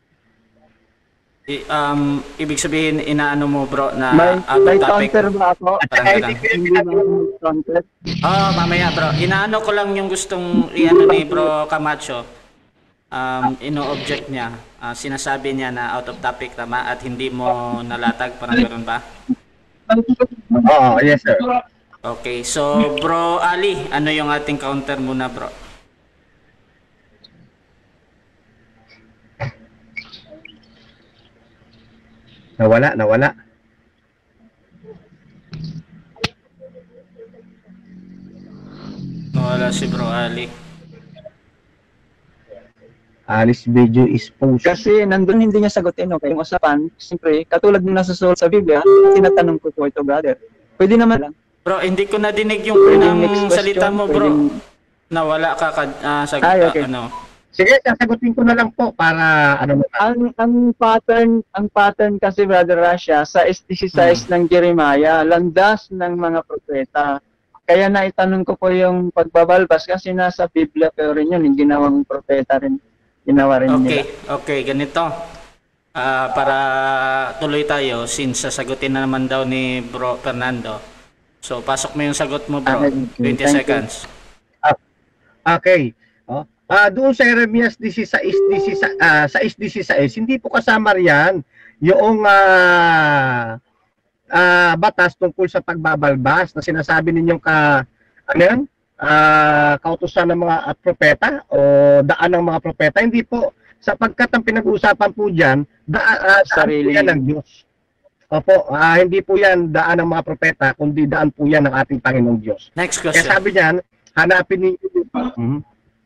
i- um ibig sabihin inaano mo bro na May, out of may topic. counter ba ako? Parang Ay, ganun. hindi ko yung Hindi ba ginagawa. may counter? Oh, mamaya bro. Inaano ko lang yung gustong iano ni bro Camacho. Um, ino-object niya. Ah, sinasabi niya na out of topic tama at hindi mo nalatag, parang ganoon ba? Oo, yes sir. Okay, so bro Ali, ano yung ating counter muna bro? Nawala, nawala. Wala si bro Ali. Alice video is post. Kasi nandun hindi niya sagutin, okay? Yung usapan, siyempre, katulad ng nasusulat sa Biblia, tinatanong ko po ito, brother. Pwede naman lang. Bro, hindi ko nadinig yung Pwedeng unang next question, salita mo bro. pwedeng- Nawala ka ka uh, sa Ay, okay. ano. Sige, sasagutin ko na lang po para ano naman. Ang ang pattern, ang pattern kasi, Brother Rasha, sa sixteen ng Jeremiah, landas ng mga propeta. Kaya naitanong ko po yung pagbabalbas kasi nasa Biblia pero rin yun, yung ginawang propeta rin. Ginawa rin Okay, nila. okay, ganito. Ah, para tuloy tayo, since sasagutin na naman daw ni Bro Fernando. So, pasok mo yung sagot mo, bro. Okay, twenty thank you. seconds. Okay. Oh. Ah, doon sa Jeremias sixteen, ah, sa sixteen, hindi po kasama riyan yung ah, ah, batas tungkol sa pagbabalbas na sinasabi ninyong ka ano yan? Ah, kautusan ng mga ah, propeta o daan ng mga propeta. Hindi po, sapagkat ang pinag-uusapan po diyan, daan, ah, daan po Sarili. yan ng Diyos. Opo, ah, hindi po yan daan ng mga propeta, kundi daan po yan ng ating Panginoong Diyos. Next Kaya question. sabi niyan, hanapin ninyo Mhm.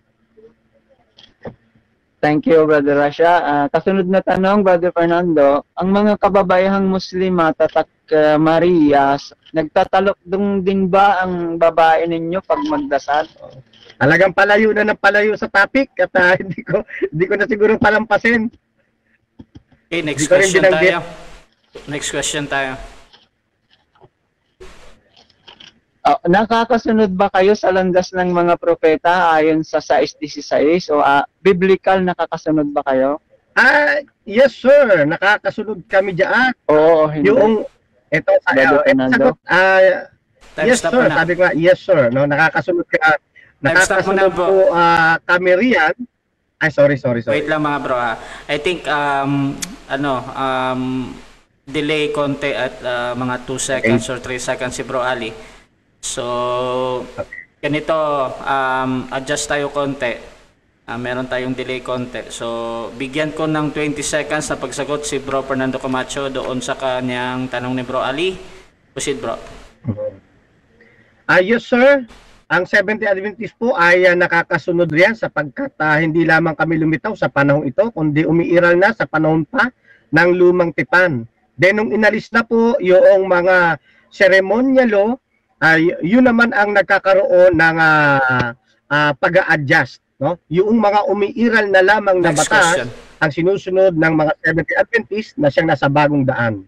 Thank you, Brother Rasha. Ah, kasunod na tanong, Brother Fernando, ang mga kababayang Muslima, tatak uh, Marias, nagtatalokdong din ba ang babae ninyo pag magdasal? Talagang palayo na ng palayo sa topic at ah, hindi ko hindi ko na siguro palampasin. Okay, next Hindi ko rin question binanggit. tayo. Next question tayo. Ah, nakakasunod ba kayo sa landas ng mga propeta ayon sa sais disisays o ah, biblical nakakasunod ba kayo? Ah, yes sir, nakakasunod kami diyan. Oo, hindi. Yung ito sa Brother uh, Fernando? sagot, ah, Time yes stop sir, mo na. sabi ko nga, yes sir, no, nakakasunod ka. Time stop mo na, Nakakasunod bro. po ah, kami riyan. Ay, sorry, sorry, sorry. Wait lang mga bro ah. I think um ano um delay konti at ah, mga two seconds or three seconds si Bro Ali. So ganito um adjust tayo konti. Ah, meron tayong delay konti. So bigyan ko ng twenty seconds na pagsagot si Bro Fernando Camacho doon sa kanyang tanong ni Bro Ali. Proceed bro. Ah, yes sir. Ang Seventh-day Adventist po ay ah, nakakasunod riyan sapagkat ah, hindi lamang kami lumitaw sa panahong ito, kundi umiiral na sa panahon pa ng lumang tipan. Then nung inalis na po yung mga seremonyalo, ay yun naman ang nagkakaroon ng ah, ah, pag-a-adjust, no? Yung mga umiiral na lamang na Next batas question. ang sinusunod ng mga Seventh-day Adventist na siyang nasa bagong daan.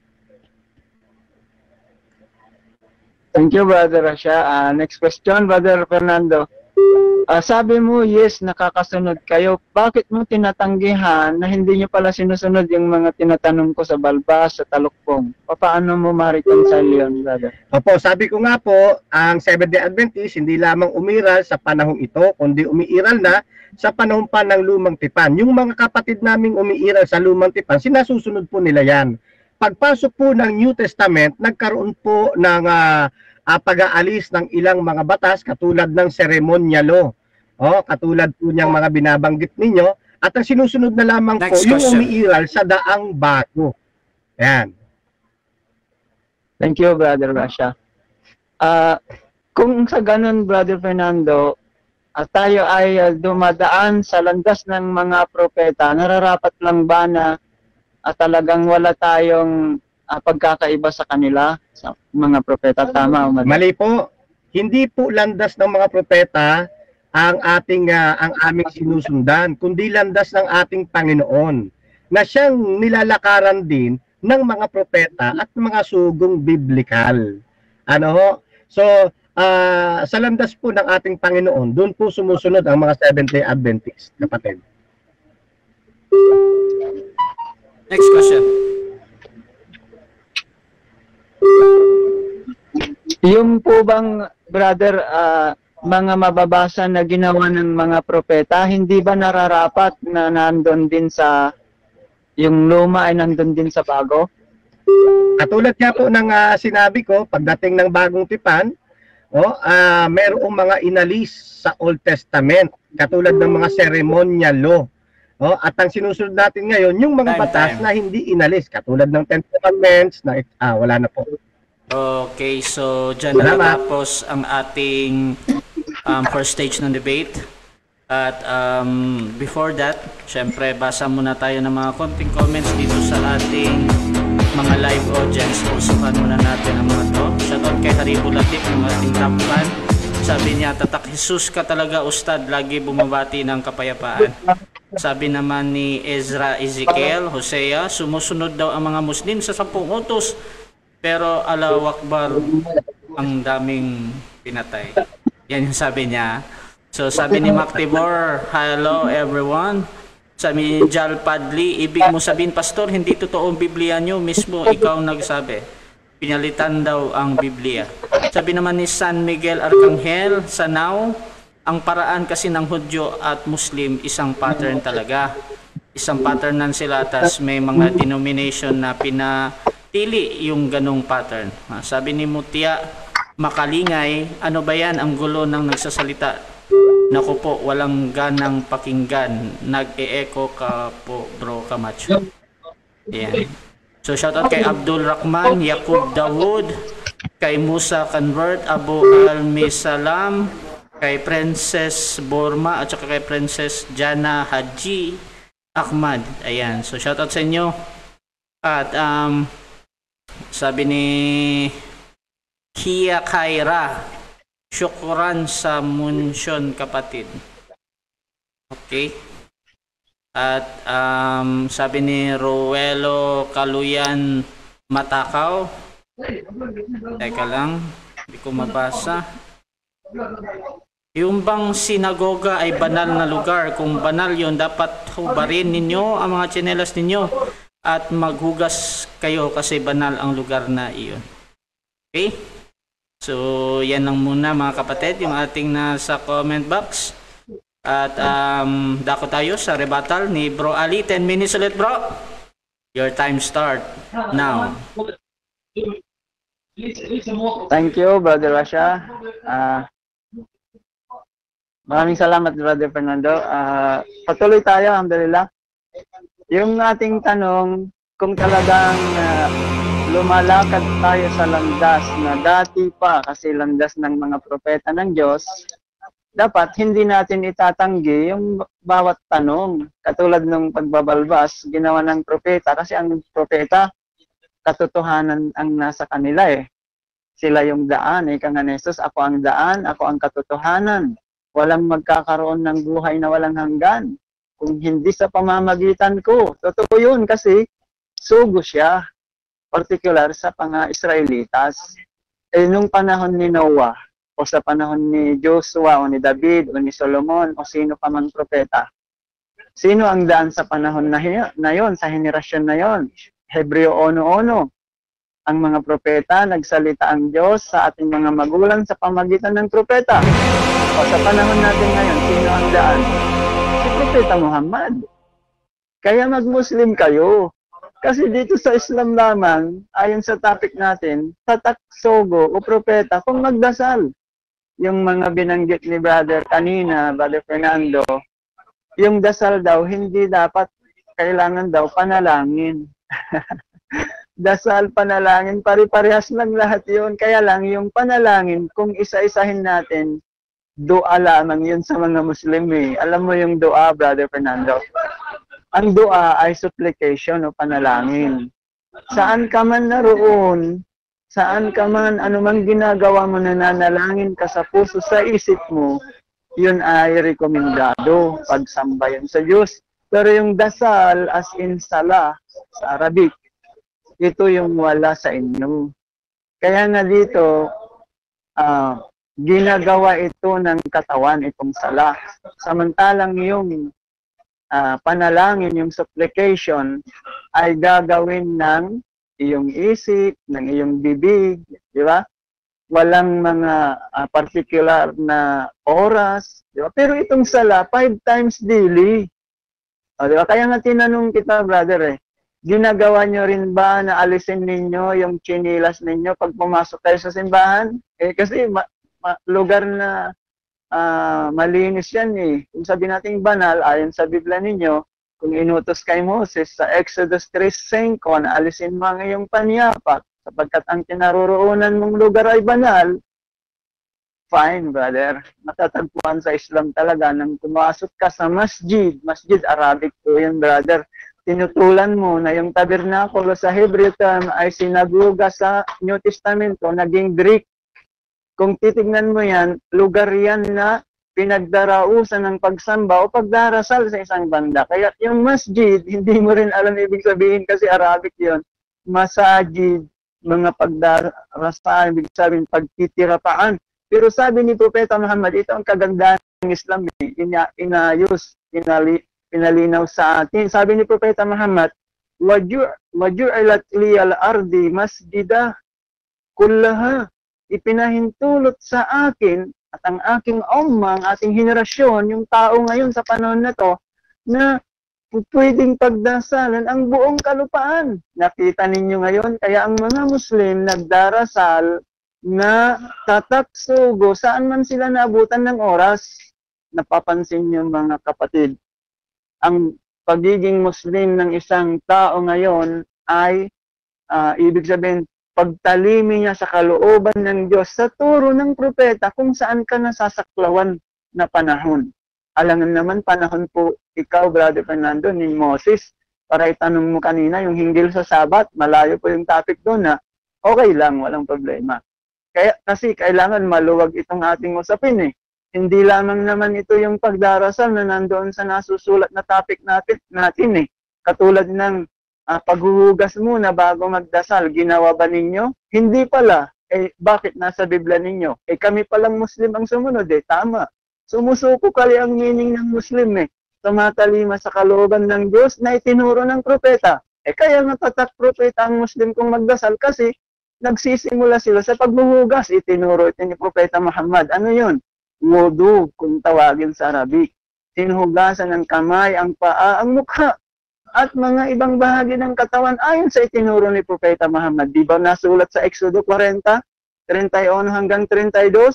Thank you, Brother Rasha. Ah, next question, Brother Fernando. Ah, sabi mo, yes, nakakasunod kayo. Bakit mo tinatanggihan na hindi nyo pala sinusunod yung mga tinatanong ko sa Balbas, sa Talukpong? Paano mo ma-reconcile yun, Brother? Opo, sabi ko nga po, ang Seventh-day Adventist hindi lamang umiral sa panahong ito, kundi umiiral na sa panahon pa ng lumang tipan. Yung mga kapatid naming umiiral sa lumang tipan, sinasusunod po nila yan. Pagpasok po ng New Testament, nagkaroon po ng uh, uh, pag-aalis ng ilang mga batas katulad ng seremonyalo. Oh, katulad po niyang mga binabanggit ninyo. At ang sinusunod na lamang Next po, yung question. umiiral sa daang bago. Yan. Thank you, Brother Rasha. Ah, kung sa ganun, Brother Fernando, ah, tayo ay ah, dumadaan sa landas ng mga propeta, nararapat lang ba na ah, talagang wala tayong ah, pagkakaiba sa kanila, sa mga propeta? Tama o mali? Mali po. Hindi po landas ng mga propeta ang ating ah, ang aming sinusundan, kundi landas ng ating Panginoon na siyang nilalakaran din ng mga propeta at mga sugong biblikal. Ano ho? So, ah, sa landas po ng ating Panginoon, doon po sumusunod ang mga Seventh-day Adventist, kapatid. Next question. Yung po bang, Brother, ah, mga mababasa na ginawa ng mga propeta, hindi ba nararapat na nandun din sa, yung luma ay nandun din sa bago? Katulad nga po ng ah, sinabi ko, pagdating ng bagong tipan, oh, ah, merong mga inalis sa Old Testament, katulad ng mga ceremonial law. Oh, at ang sinusunod natin ngayon, yung mga Time, batas time. na hindi inalis, katulad ng Ten Commandments, na ah, wala na po. Okay, so dyan Salamat. natapos ang ating um, first stage ng debate. At um, before that, syempre basa muna tayo ng mga konting comments dito sa ating mga live audience. Usukan muna natin ang mga to. Shoutout kay Haribo Latif, ng ating top fan. Sabi niya, tatak Jesus ka talaga ustad, lagi bumabati ng kapayapaan. Sabi naman ni Ezra Ezekiel, Hosea, sumusunod daw ang mga Muslim sa sampung utos. Pero Allahu Akbar, ang daming pinatay. Yan yung sabi niya. So sabi ni Mac Tibor, hello everyone. Sabi ni Jal Padli, ibig mo sabihin, Pastor, hindi totoo ang Biblia nyo, mismo ikaw nagsabi. Pinalitan daw ang Biblia. Sabi naman ni San Miguel Arcangel, sa now, ang paraan kasi ng Hudyo at Muslim, isang pattern talaga. Isang patternan sila, tas may mga denomination na pinatili yung ganong pattern. Ah, Sabi ni Mutia Makalingay, ano ba yan, ang gulo ng nagsasalita? Naku po, walang ganang pakinggan. Nag-e-echo ka po, Bro Camacho. Yan. So shoutout kay Abdul Rahman, Yakub Dawood, kay Musa Convert, Abu Al-Misalam, kay Princess Borma, at saka kay Princess Jana Haji Ahmad. Ayan. So shoutout sa inyo. At um, sabi ni Kia Kaira, syukran sa munsyon kapatid. Okay. At um, sabi ni Ruelo Kaluyan Matakaw. Teka lang. Hindi ko mabasa. Yung bang sinagoga ay banal na lugar? Kung banal yon, dapat hubarin ninyo ang mga tsinelas ninyo at maghugas kayo kasi banal ang lugar na iyon. Okay? So, yan lang muna mga kapatid, yung ating nasa comment box. At um, dako tayo sa rebuttal ni Bro Ali. ten minutes ulit, bro. Your time start now. Thank you, Brother Rasha. Uh, maraming salamat, Brother Fernando. Uh, patuloy tayo, alhamdulillah. Yung ating tanong, kung talagang uh, lumalakad tayo sa landas na dati pa, kasi landas ng mga propeta ng Diyos, dapat hindi natin itatanggi yung bawat tanong. Katulad ng pagbabalbas, ginawa ng propeta, kasi ang propeta, katotohanan ang nasa kanila eh. Sila yung daan, eh, kang Jesus, ako ang daan, ako ang katotohanan. Walang magkakaroon ng buhay na walang hanggan kung hindi sa pamamagitan ko. Totoo yun kasi sugo siya, particular sa mga Israelitas. Eh, nung panahon ni Noah, o sa panahon ni Joshua, o ni David, o ni Solomon, o sino pa man propeta, sino ang daan sa panahon na, na yon, sa henerasyon na yon? Hebreo ono-ono. Ang mga propeta, nagsalita ang Diyos sa ating mga magulang sa pamagitan ng propeta. O sa panahon natin ngayon, sino ang daan? Si Propeta Muhammad. Kaya mag-Muslim kayo. Kasi dito sa Islam lamang, ayon sa topic natin, tatak, sogo o propeta kung magdasal. Yung mga binanggit ni Brother kanina, Brother Fernando, yung dasal daw, hindi dapat, kailangan daw panalangin. Dasal, panalangin, pari-parehas lang lahat yun. Kaya lang, yung panalangin, kung isa-isahin natin, dua lamang yun sa mga Muslim eh. Alam mo yung dua, Brother Fernando? Ang dua ay supplication o panalangin. Saan ka man naroon, saan ka man, anumang ginagawa mo, nananalangin ka sa puso, sa isip mo, yun ay rekomendado, pagsamba yun sa Diyos. Pero yung dasal, as in sala, sa Arabic, ito yung wala sa inyo. Kaya nga dito, uh, ginagawa ito ng katawan, itong sala. Samantalang yung uh, panalangin, yung supplication, ay gagawin ng iyong isip, ng iyong bibig, di ba? Walang mga uh, particular na oras, di ba? Pero itong sala, five times daily. O, di ba? Kaya nga tinanong kita, brother eh, ginagawa nyo rin ba na alisin ninyo yung chinilas ninyo pag pumasok kayo sa simbahan? Eh, kasi ma ma lugar na uh, malinis yan eh. Kung sabi natin banal, ayon sa Biblia ninyo, kung inutos kay Moses sa Exodus three five na alisin mo ang iyong panyapak sapagkat ang kinaroroonan mong lugar ay banal, fine, brother. Matatagpuan sa Islam talaga nang pumasok ka sa masjid. Masjid, Arabic po yun, brother. Tinutulan mo na yung tabernakulo sa Hebrew term ay sinagoga sa New Testamento, naging Greek. Kung titignan mo yan, lugar yan na pinagdarausan ng pagsamba o pagdarasal sa isang banda. Kaya yung masjid, hindi mo rin alam ibig sabihin kasi Arabic yon. Masajid, mga pagdarasal, ibig sabihin pagtitirapaan. Pero sabi ni Propeta Muhammad, ito ang kagandahan ng Islam, ina inayos, inali pinalinaw sa atin. Sabi ni Propeta Muhammad, waju'ilat liyal ardi masjidah kullaha. Ipinahintulot sa akin at ang aking ummah, ang ating henerasyon, yung tao ngayon sa panahon na to, na pwedeng pagdasalan ang buong kalupaan. Nakita ninyo ngayon, kaya ang mga Muslim nagdarasal na tataksugo, saan man sila naabutan ng oras. Napapansin nyo mga kapatid, ang pagiging Muslim ng isang tao ngayon ay uh, ibig sabihin pagtalimi niya sa kalooban ng Diyos sa turo ng propeta kung saan ka nasasaklawan na panahon. Alangan naman panahon po ikaw, Brother Fernando, ni Moses, para itanong mo kanina yung hinggil sa Sabat, malayo po yung topic doon na okay lang, walang problema. Kaya, kasi kailangan maluwag itong ating usapin eh. Hindi lamang naman ito yung pagdarasal na nandoon sa nasusulat na topic natin, natin eh. Katulad ng uh, paghuhugas muna bago magdasal, ginawa ba ninyo? Hindi pala. Eh, bakit nasa Biblia ninyo? Eh, kami palang Muslim ang sumunod eh. Tama. Sumusuko kali ang meaning ng Muslim eh. Tumatalima sa kalooban ng Diyos na itinuro ng propeta. Eh, kaya natatak propeta ang Muslim kung magdasal kasi nagsisimula sila sa pagbuhugas. Itinuro ito ni Propeta Muhammad. Ano yun? Wudu, kung tawagin sa Arabic. Tinuhugasan ng kamay, ang paa, ang mukha, at mga ibang bahagi ng katawan ayon sa itinuro ni Propeta Muhammad. Di ba nasulat sa Exodo forty, thirty-one hanggang thirty-two?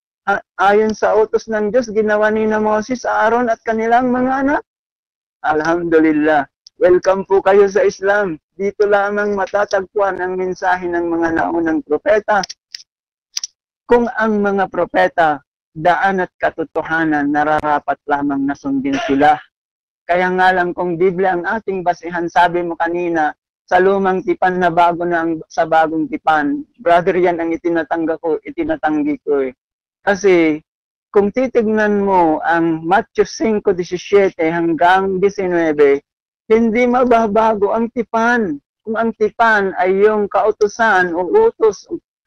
Ayon sa utos ng Diyos, ginawa ni na Moses, Aaron at kanilang mga anak. Alhamdulillah. Welcome po kayo sa Islam. Dito lamang matatagpuan ang mensahe ng mga naunang propeta. Kung ang mga propeta, daan at katotohanan, nararapat lamang na sundin sila. Kaya nga lang kung Biblia ang ating basihan, sabi mo kanina, sa lumang tipan na bago na ang, sa bagong tipan. Brother, yan ang itinatangga ko, itinatanggi ko eh. Kasi kung titignan mo ang Matthew five seventeen hanggang nineteen, hindi mababago ang tipan. Kung ang tipan ay yung kautusan o utos,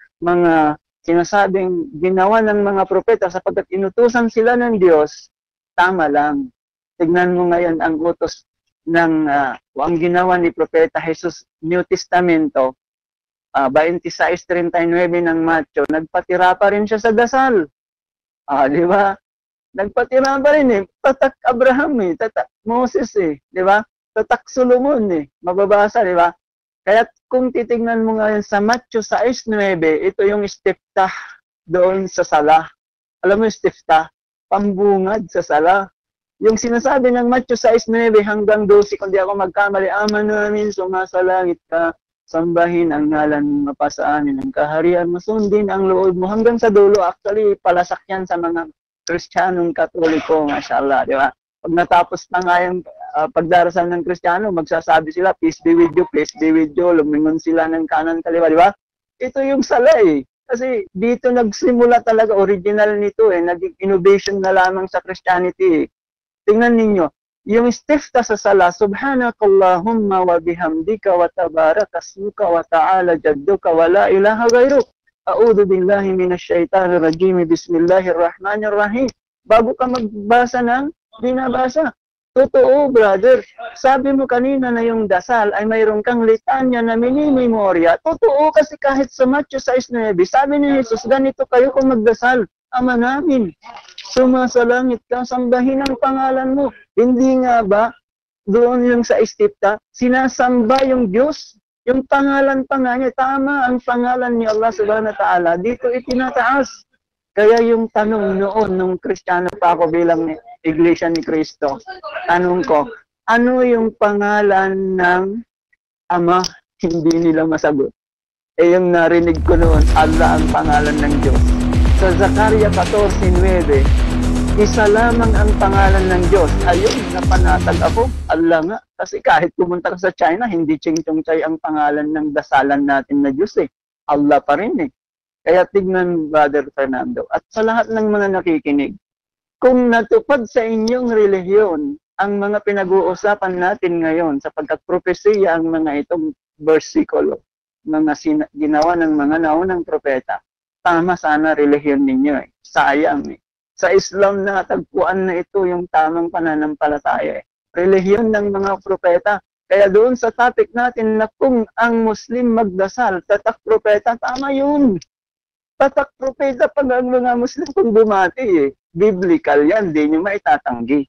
mga sinasabing ginawa ng mga propeta sapagkat inutusan sila ng Diyos, tama lang. Tignan mo ngayon ang utos ng uh, ang ginawa ni Propeta Jesus, New Testamento, uh, twenty-six thirty-nine ng Matthew, nagpatira pa rin siya sa dasal. Ah, di ba? Nagpatira pa rin eh. Tatak Abraham eh, tatak Moses eh, di ba? Tatak Solomon eh, mababasa, di ba? Kaya kung titignan mo ngayon sa Matthew six nine, ito yung istiftah doon sa sala. Alam mo yung istiftah? Pambungad sa sala. Yung sinasabi ng Matthew six nine hanggang twelve, kung di ako magkamali, Ama namin, sumasalangit ka, sambahin ang ngalan mo, mapasaanin ang kaharian mo, sundin ang loob mo, hanggang sa dulo. Actually, palasak yan sa mga Kristiyanong Katoliko, mashallah, di ba? Pag natapos na nga yung uh, pagdarasal ng Kristiyano, magsasabi sila, peace be with you, peace be with you, lumingon sila ng kanan kaliwa, di ba? Ito yung sala eh. Kasi dito nagsimula talaga, original nito eh, naging innovation na lamang sa Christianity eh. Tingnan ninyo, yung istiftah sa sala, Subhanakallahumma wa bihamdika wa tabaraka asmuka wa ta'ala jadduka wa la ilaha gairuk. A'udhu billahi minash shaitanir rajim. Bismillahirrahmanirrahim. Bago ka magbasa ng binabasa. Totoo, brother. Sabi mo kanina na yung dasal ay mayroon kang litanya na minimemorya. Totoo kasi kahit sa Matthew six nine, sabi ni Jesus, ganito kayo kung magdasal. Ama namin, sumasalangit ka, sambahin ang pangalan mo. Hindi nga ba, doon yung sa istiftah, sinasamba yung Diyos, yung pangalan pa nga niya, tama ang pangalan ni Allah subhanahu wa ta'ala, dito itinataas. Kaya yung tanong noon, nung Kristiyano pa ako bilang Iglesia ni Cristo, tanong ko, ano yung pangalan ng Ama? Hindi nila masagot. Eh yung narinig ko noon, Allah ang pangalan ng Diyos. Sa Zakaria fourteen nine, isa lamang ang pangalan ng Diyos. Ayun, napanatag ako. Allah nga. Kasi kahit pumunta ka sa China, hindi Ching Chong Chay ang pangalan ng dasalan natin na Diyos eh. Allah pa rin eh. Kaya tignan, Brother Fernando, at sa lahat ng mga nakikinig, kung natupad sa inyong relihiyon ang mga pinag-uusapan natin ngayon, sapagkat propesiya ang mga itong versikulo, mga ginawa ng mga naunang propeta, tama sana relihiyon ninyo eh. Sayang eh. Sa Islam natagpuan na ito yung tamang pananampalataya eh. Relihiyon ng mga propeta. Kaya doon sa topic natin na kung ang Muslim magdasal, tatak propeta, tama yun. Tatak propeta pag ang mga Muslim kung bumati eh. Biblical yan, di nyo maitatanggi.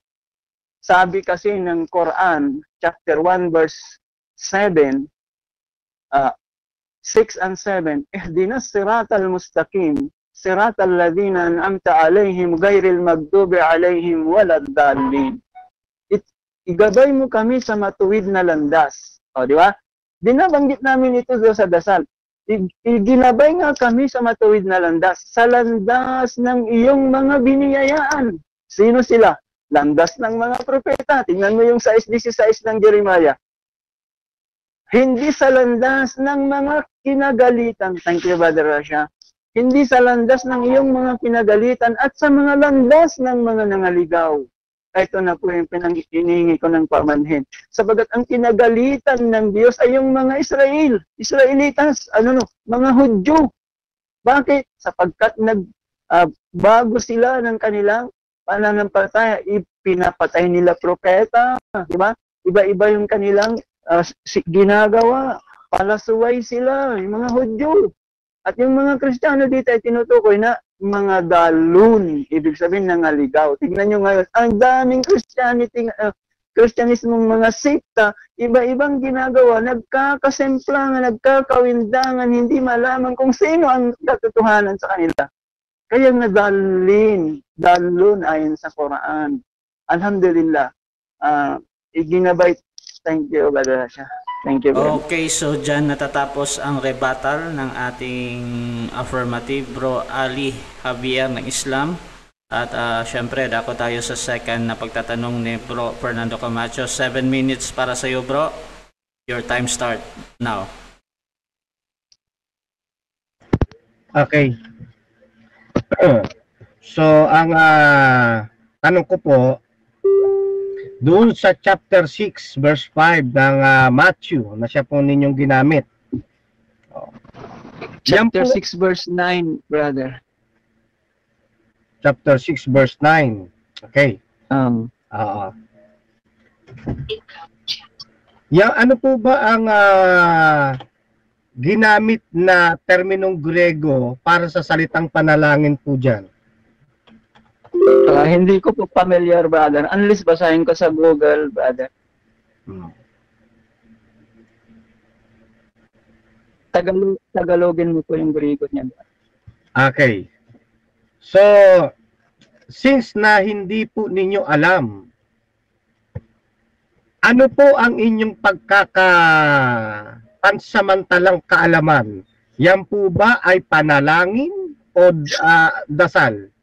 Sabi kasi ng Quran, chapter one, verse seven, uh, six and seven, ihdinas siratal mustaqim, siratal ladhina an'amta alayhim ghairil maghdubi alayhim waladdallin. Igabay mo kami sa matuwid na landas. O, di ba? Binabanggit namin ito sa dasal. Iginabay nga kami sa matuwid na landas, sa landas ng iyong mga biniyayaan. Sino sila? Landas ng mga propeta. Tingnan mo yung six sixteen ng Jeremiah. Hindi sa landas ng mga kinagalitan. Thank you, Brother Rasha. Hindi sa landas ng iyong mga kinagalitan at sa mga landas ng mga nangaligaw. Ito na po yung pinang-iningi ko ng pamanhin. Sabagat ang kinagalitan ng Diyos ay yung mga Israel. Israelitas, ano no, mga Hudyo. Bakit? Sapagkat nag uh, bago sila ng kanilang pananampalataya, ipinapatay nila propeta, di ba? Iba-iba yung kanilang uh, ginagawa, palasuway sila, yung mga Hudyo. At yung mga Kristiyano dito ay tinutukoy na mga dalun, ibig sabihin nangaligaw. Tignan nyo ngayon, ang daming Christianity, uh, Kristyanismong mga sekta, iba-ibang ginagawa, nagkakasemplangan, nagkakawindangan, hindi malaman kung sino ang katotohanan sa kanila. Kaya nadalin, dalun ayon sa Quran. Alhamdulillah. Uh, iginabay. Thank you, Brother Rasha. Thank you. Brother. Okay, so dyan natatapos ang rebuttal ng ating affirmative Bro Ali Javier ng Islam. At uh, syempre, dako tayo sa second na pagtatanong ni Bro Fernando Camacho. Seven minutes para sa iyo, bro. Your time start now. Okay. So, ang uh, tanong ko po, doon sa chapter six, verse five ng uh, Matthew, na siya po ninyong ginamit. Oh. Chapter six, verse nine, brother. Chapter six, verse nine. Okay. Um, Oo. Yang ano po ba ang uh, ginamit na terminong Grego para sa salitang panalangin po dyan? Uh, hindi ko po familiar, brother. Unless basahin ko sa Google, brother. Hmm. Tagalog, Tagalogin mo po yung Grego niya. Okay. So, since na hindi po ninyo alam, ano po ang inyong pagkaka pansamantalang kaalaman? Yan po ba ay panalangin o uh, dasal?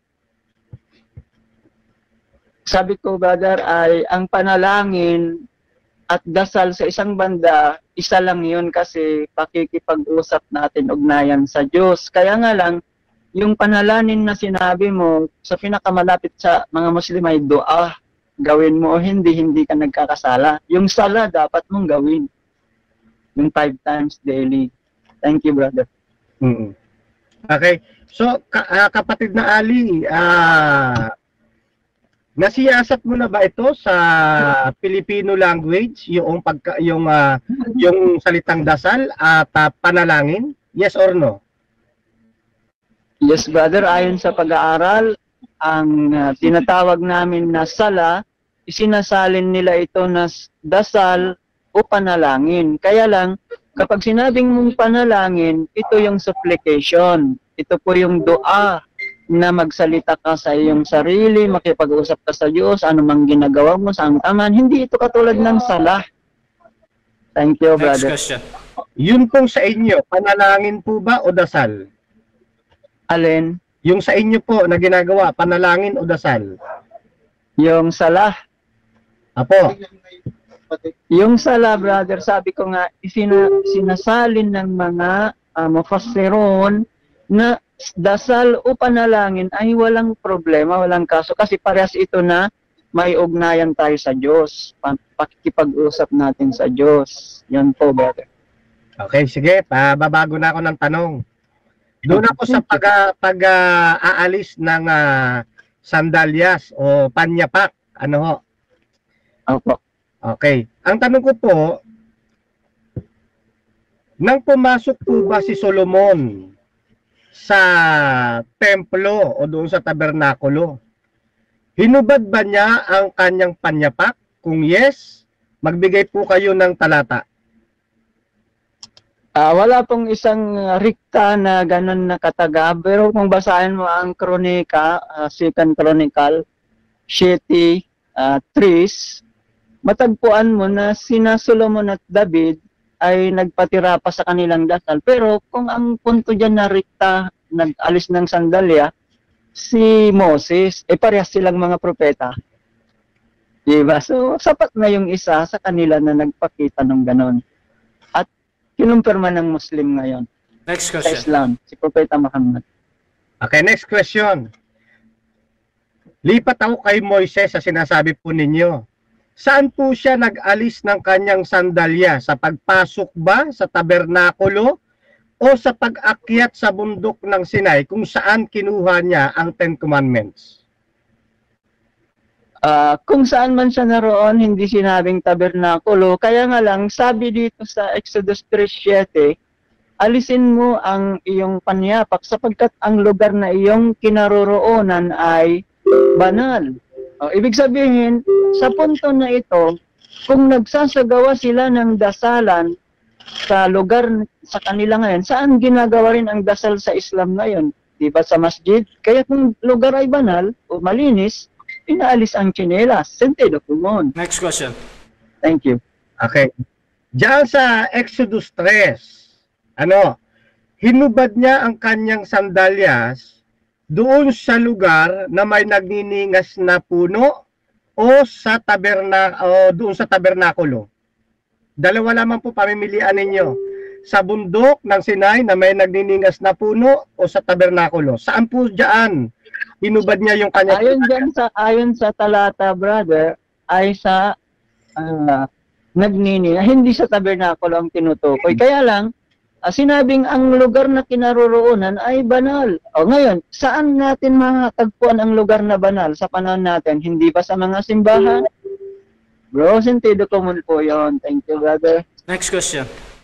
Sabi ko, brother, ay ang panalangin at dasal sa isang banda, isa lang yun kasi pakikipag-usap natin ugnayan sa Diyos. Kaya nga lang, yung panalangin na sinabi mo, sa pinakamalapit sa mga Muslim ay dua. Gawin mo o hindi, hindi ka nagkakasala. Yung sala, dapat mong gawin. Yung five times daily. Thank you, brother. Mm-hmm. Okay. So, ka uh, kapatid na Ali, ah... Uh, nasiyasat mo na ba ito sa Filipino language yung pagka yung uh, yung salitang dasal at uh, panalangin? Yes or no? Yes, brother, ayon sa pag-aaral, ang uh, tinatawag namin na sala, isinasalin nila ito na dasal o panalangin. Kaya lang kapag sinabing mong panalangin, ito yung supplication. Ito po yung dua na magsalita ka sa iyong sarili, makipag-usap ka sa Diyos, anumang ginagawa mo, saan taman. Hindi ito katulad ng sala. Thank you, brother. Next question. Yun pong sa inyo, panalangin po ba o dasal? Alin? Yung sa inyo po na ginagawa, panalangin o dasal? Yung sala. Apo? Yung sala, brother, sabi ko nga, isina, sinasalin ng mga uh, mufassiron na dasal o panalangin ay walang problema, walang kaso. Kasi parehas ito na may ugnayan tayo sa Diyos. Pakikipag-usap natin sa Diyos. Yan po, brother. Okay, sige. Pababago na ako ng tanong. Doon ako sa pag, pag uh, aalis ng uh, sandalyas o panyapak. Ano ho? Opo. Okay. Ang tanong ko po, nang pumasok po ba si Solomon sa templo o doon sa tabernakulo, hinubad ba niya ang kanyang panyapak? Kung yes, magbigay po kayo ng talata. Uh, wala pong isang rikta na ganun na kataga, pero kung basahin mo ang kronika, uh, Second Chronicle, Sheti, uh, Tris, matagpuan mo na sina Solomon at David ay nagpatira pa sa kanilang dasal. Pero kung ang punto dyan na rikta, nag-alis ng sandalya, si Moses, eh parehas silang mga propeta. Diba? So, sapat na yung isa sa kanila na nagpakita ng ganon. At kinumpirma ng Muslim ngayon. Next Sa question. Islam, si Propeta Muhammad. Okay, next question. Lipat ako kay Moises sa sinasabi po ninyo. Saan po siya nag-alis ng kanyang sandalya? Sa pagpasok ba sa tabernakulo o sa pag-akyat sa bundok ng Sinai kung saan kinuha niya ang Ten Commandments? Ah, kung saan man siya naroon, hindi sinabing tabernakulo. Kaya nga lang, sabi dito sa Exodus three seven, alisin mo ang iyong panyapak sapagkat ang lugar na iyong kinaroroonan ay banal. O, ibig sabihin, sa punto na ito, kung nagsasagawa sila ng dasalan sa lugar sa kanila ngayon, saan ginagawa rin ang dasal sa Islam ngayon? Diba sa masjid? Kaya kung lugar ay banal o malinis, inaalis ang tsinelas. Sentido común. Next question. Thank you. Okay. Diyan sa Exodus three, ano, hinubad niya ang kanyang sandalyas doon sa lugar na may nagniningas na puno o sa taberna o doon sa tabernakulo. Dalawa lamang po pamimilian ninyo. Sa bundok ng Sinai na may nagniningas na puno o sa tabernakulo. Saan po diyan hinubad niya yung kanyang Ayon dyan sa, ayon sa talata, brother, ay sa uh, nagnini, hindi sa tabernakulo ang tinutukoy. Kaya lang, uh, sinabing ang lugar na kinaroroonan ay banal. O ngayon, saan natin matagpuan ang lugar na banal sa panahon natin? Hindi ba sa mga simbahan? Bro, sentido común po yun. Thank you, brother. Next question.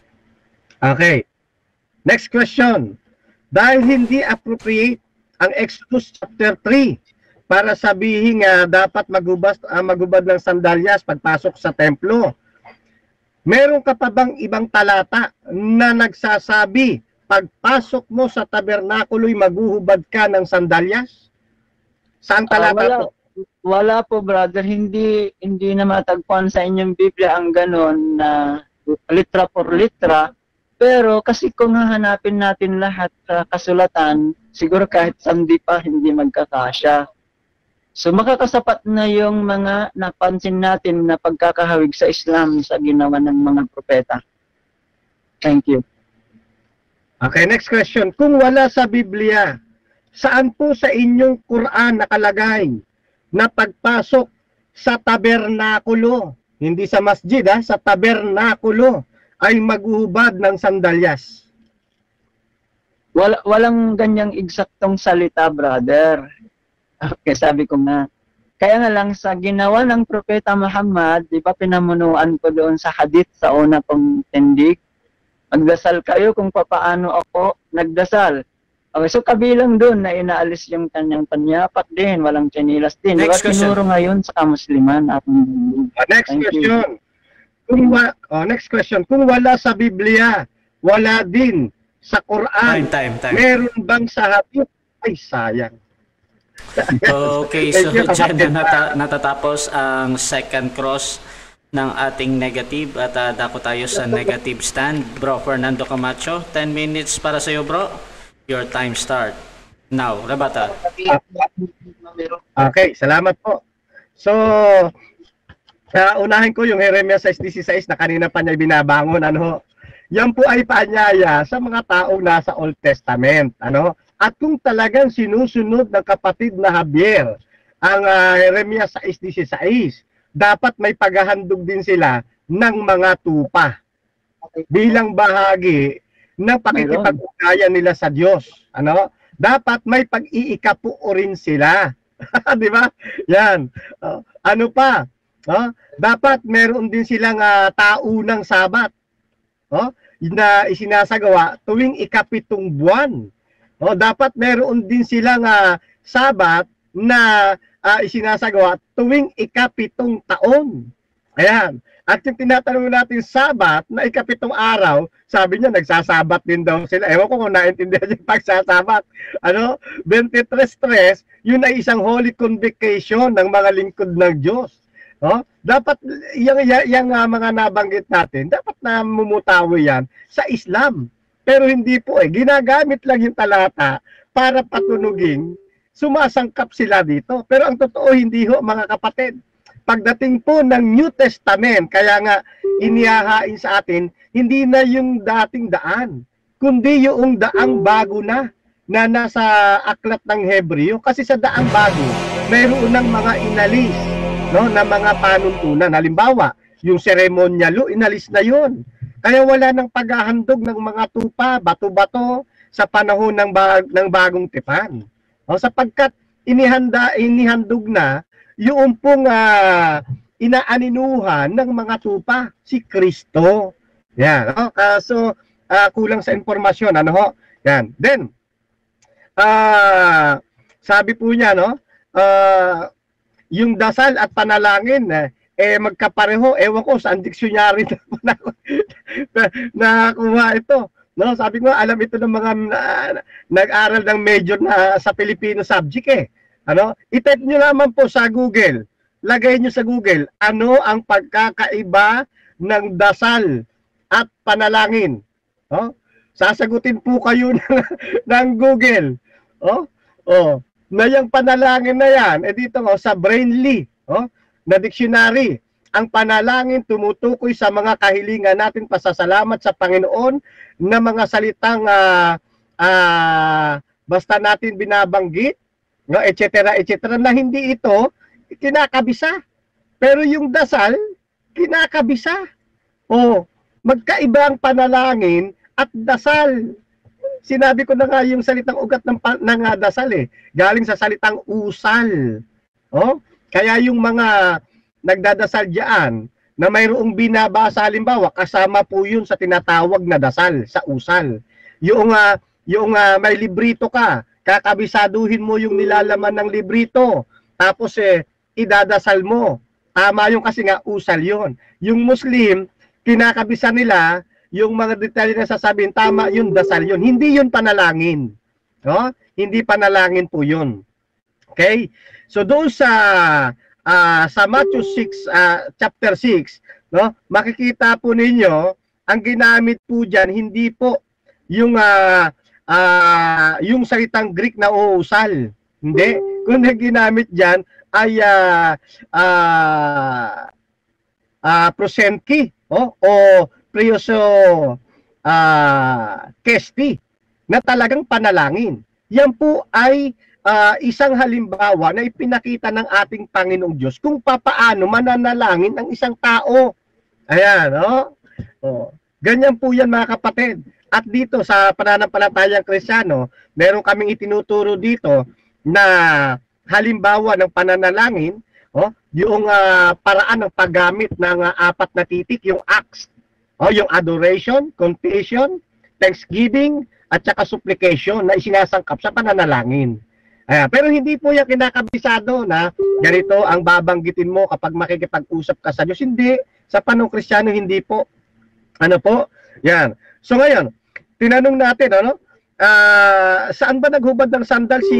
Okay. Next question. Dahil hindi appropriate ang Exodus chapter three para sabihin nga dapat magubas, uh, magubad ng sandalyas pagpasok sa templo. Meron ka pa bang ibang talata na nagsasabi pagpasok mo sa tabernakulo'y maguhubad ka ng sandalyas? Saan talata uh, wala, po? Wala po, brother. Hindi hindi na matagpuan sa inyong Biblia ang ganon na litra por litra. Pero kasi kung hahanapin natin lahat sa kasulatan, siguro kahit sandi pa hindi magkakasya. So makakasapat na yung mga napansin natin na pagkakahawig sa Islam sa ginawa ng mga propeta. Thank you. Okay, next question. Kung wala sa Biblia, saan po sa inyong Quran nakalagay na pagpasok sa tabernakulo, hindi sa masjid, ha, sa tabernakulo, ay maghuhubad ng sandalyas? Wala, walang ganyang eksaktong salita, brother. Okay, sabi ko nga. Kaya nga lang sa ginawa ng Propeta Muhammad, di ba pinamunuan ko doon sa hadith sa una kong tindig, magdasal kayo kung papaano ako nagdasal. Okay, so kabilang doon na inaalis yung kanyang panyapak din, walang tsinelas din. Next diba question. tinuro ngayon sa kamusliman? At, Uh, next Thank question. Kung wa oh, next question. Kung wala sa Biblia, wala din sa Quran. Time, time, time. Meron bang sa hadith? Ay, sayang. Okay, so dyan na nata natatapos ang second cross ng ating negative at uh, dako tayo sa negative stand. Bro Fernando Camacho, ten minutes para sa iyo, bro. Your time start now. Rabata. Okay, salamat po. So, uh, unahin ko yung Jeremias six sixteen na kanina pa niya binabangon, ano. Yan po ay paanyaya sa mga taong nasa Old Testament, ano. At kung talagang sinusunod ng kapatid na Javier ang uh, Jeremias six sixteen, dapat may paghahandog din sila ng mga tupa bilang bahagi ng pakikipag-ugnayan nila sa Diyos. Ano? Dapat may pag-iikapo rin sila. Di ba? Yan. Uh, ano pa? Uh, dapat meron din silang uh, taunang sabat. Uh, na isinasagawa tuwing ikapitong buwan. Uh, dapat meron din silang uh, sabat na uh, isinasagawa tuwing ikapitong taon. Ayan. At yung tinatanong natin sabat na ikapitong araw, sabi niya nagsasabat din daw sila. Ewan ko kung naintindihan yung pagsasabat. Ano? twenty-three tres, yun ay isang holy convocation ng mga lingkod ng Diyos. No? Dapat yung, yung, yung uh, mga nabanggit natin, dapat na mumutawi yan sa Islam. Pero hindi po eh. Ginagamit lang yung talata para patunugin. Sumasangkap sila dito. Pero ang totoo hindi ho, mga kapatid. Pagdating po ng New Testament, kaya nga inihahain sa atin, hindi na yung dating daan, kundi yung daang bago na, na nasa aklat ng Hebreo. Kasi sa daang bago, mayroon ng mga inalis, no, na mga panuntunan. Halimbawa, yung seremonyalo, inalis na yon. Kaya wala nang paghahandog ng mga tupa, bato-bato sa panahon ng, bag, ng bagong tipan. O, sapagkat inihanda, inihandog na yung pong uh, inaaninuhan ng mga tupa, si Kristo. Yan. O, uh, so, uh, kulang sa informasyon. Ano ho? Yan. Then, uh, sabi po niya, no, uh, yung dasal at panalangin, eh, eh magkapareho, ewan ko saan dictionary na nakakuha ito. No, sabi ko, alam ito ng mga uh, nag-aral ng major na sa Filipino subject eh. Ano? I-type nyo naman po sa Google. Lagay nyo sa Google, ano ang pagkakaiba ng dasal at panalangin? Oh? Sasagutin po kayo ng, ng Google. Oh? Oh, na yung panalangin na yan, eh dito oh, sa Brainly, oh, na dictionary, ang panalangin tumutukoy sa mga kahilingan natin pasasalamat sa Panginoon na mga salitang uh, uh, basta natin binabanggit, no, et cetera et cetera na hindi ito kinakabisa. Pero yung dasal, kinakabisa. Oh, magkaiba ang panalangin at dasal. Sinabi ko na nga yung salitang ugat ng, ng uh, dasal eh. Galing sa salitang usal. Oh? Kaya yung mga nagdadasal diyan na mayroong binabasa halimbawa, kasama po yun sa tinatawag na dasal, sa usal. Yung, uh, yung uh, may librito ka, kakabisaduhin mo yung nilalaman ng librito. Tapos eh, idadasal mo. Tama yung kasi nga usal yun. Yung Muslim, kinakabisa nila yung mga detalye na sasabihin, tama yun, dasal yun. Hindi yun panalangin. No? Hindi panalangin po yun. Okay? So doon sa uh, sa Matthew six, uh, chapter six, no? Makikita po ninyo, ang ginamit po diyan hindi po yung uh, uh, yung salitang Greek na uusal. Hindi. Kundi ginamit diyan ay uh, uh, uh, prosenki, oh, o prioso uh, kesti na talagang panalangin. Yan po ay uh, isang halimbawa na ipinakita ng ating Panginoong Diyos kung papaano mananalangin ang isang tao. Ayan, no? Oh, ganyan po yan mga kapatid. At dito sa pananampalatayang Kristiyano, meron kaming itinuturo dito na halimbawa ng pananalangin, oh, yung uh, paraan ng paggamit ng uh, apat na titik, yung acts. O, yung adoration, confession, thanksgiving, at saka supplication na isinasangkap sa pananalangin. Ayan, pero hindi po yung kinakabisado na ganito ang babanggitin mo kapag makikipag-usap ka sa Diyos. Hindi. Sa panong Kristiyano, hindi po. Ano po? Yan. So ngayon, tinanong natin, ano? Uh, saan ba naghubad ng sandal si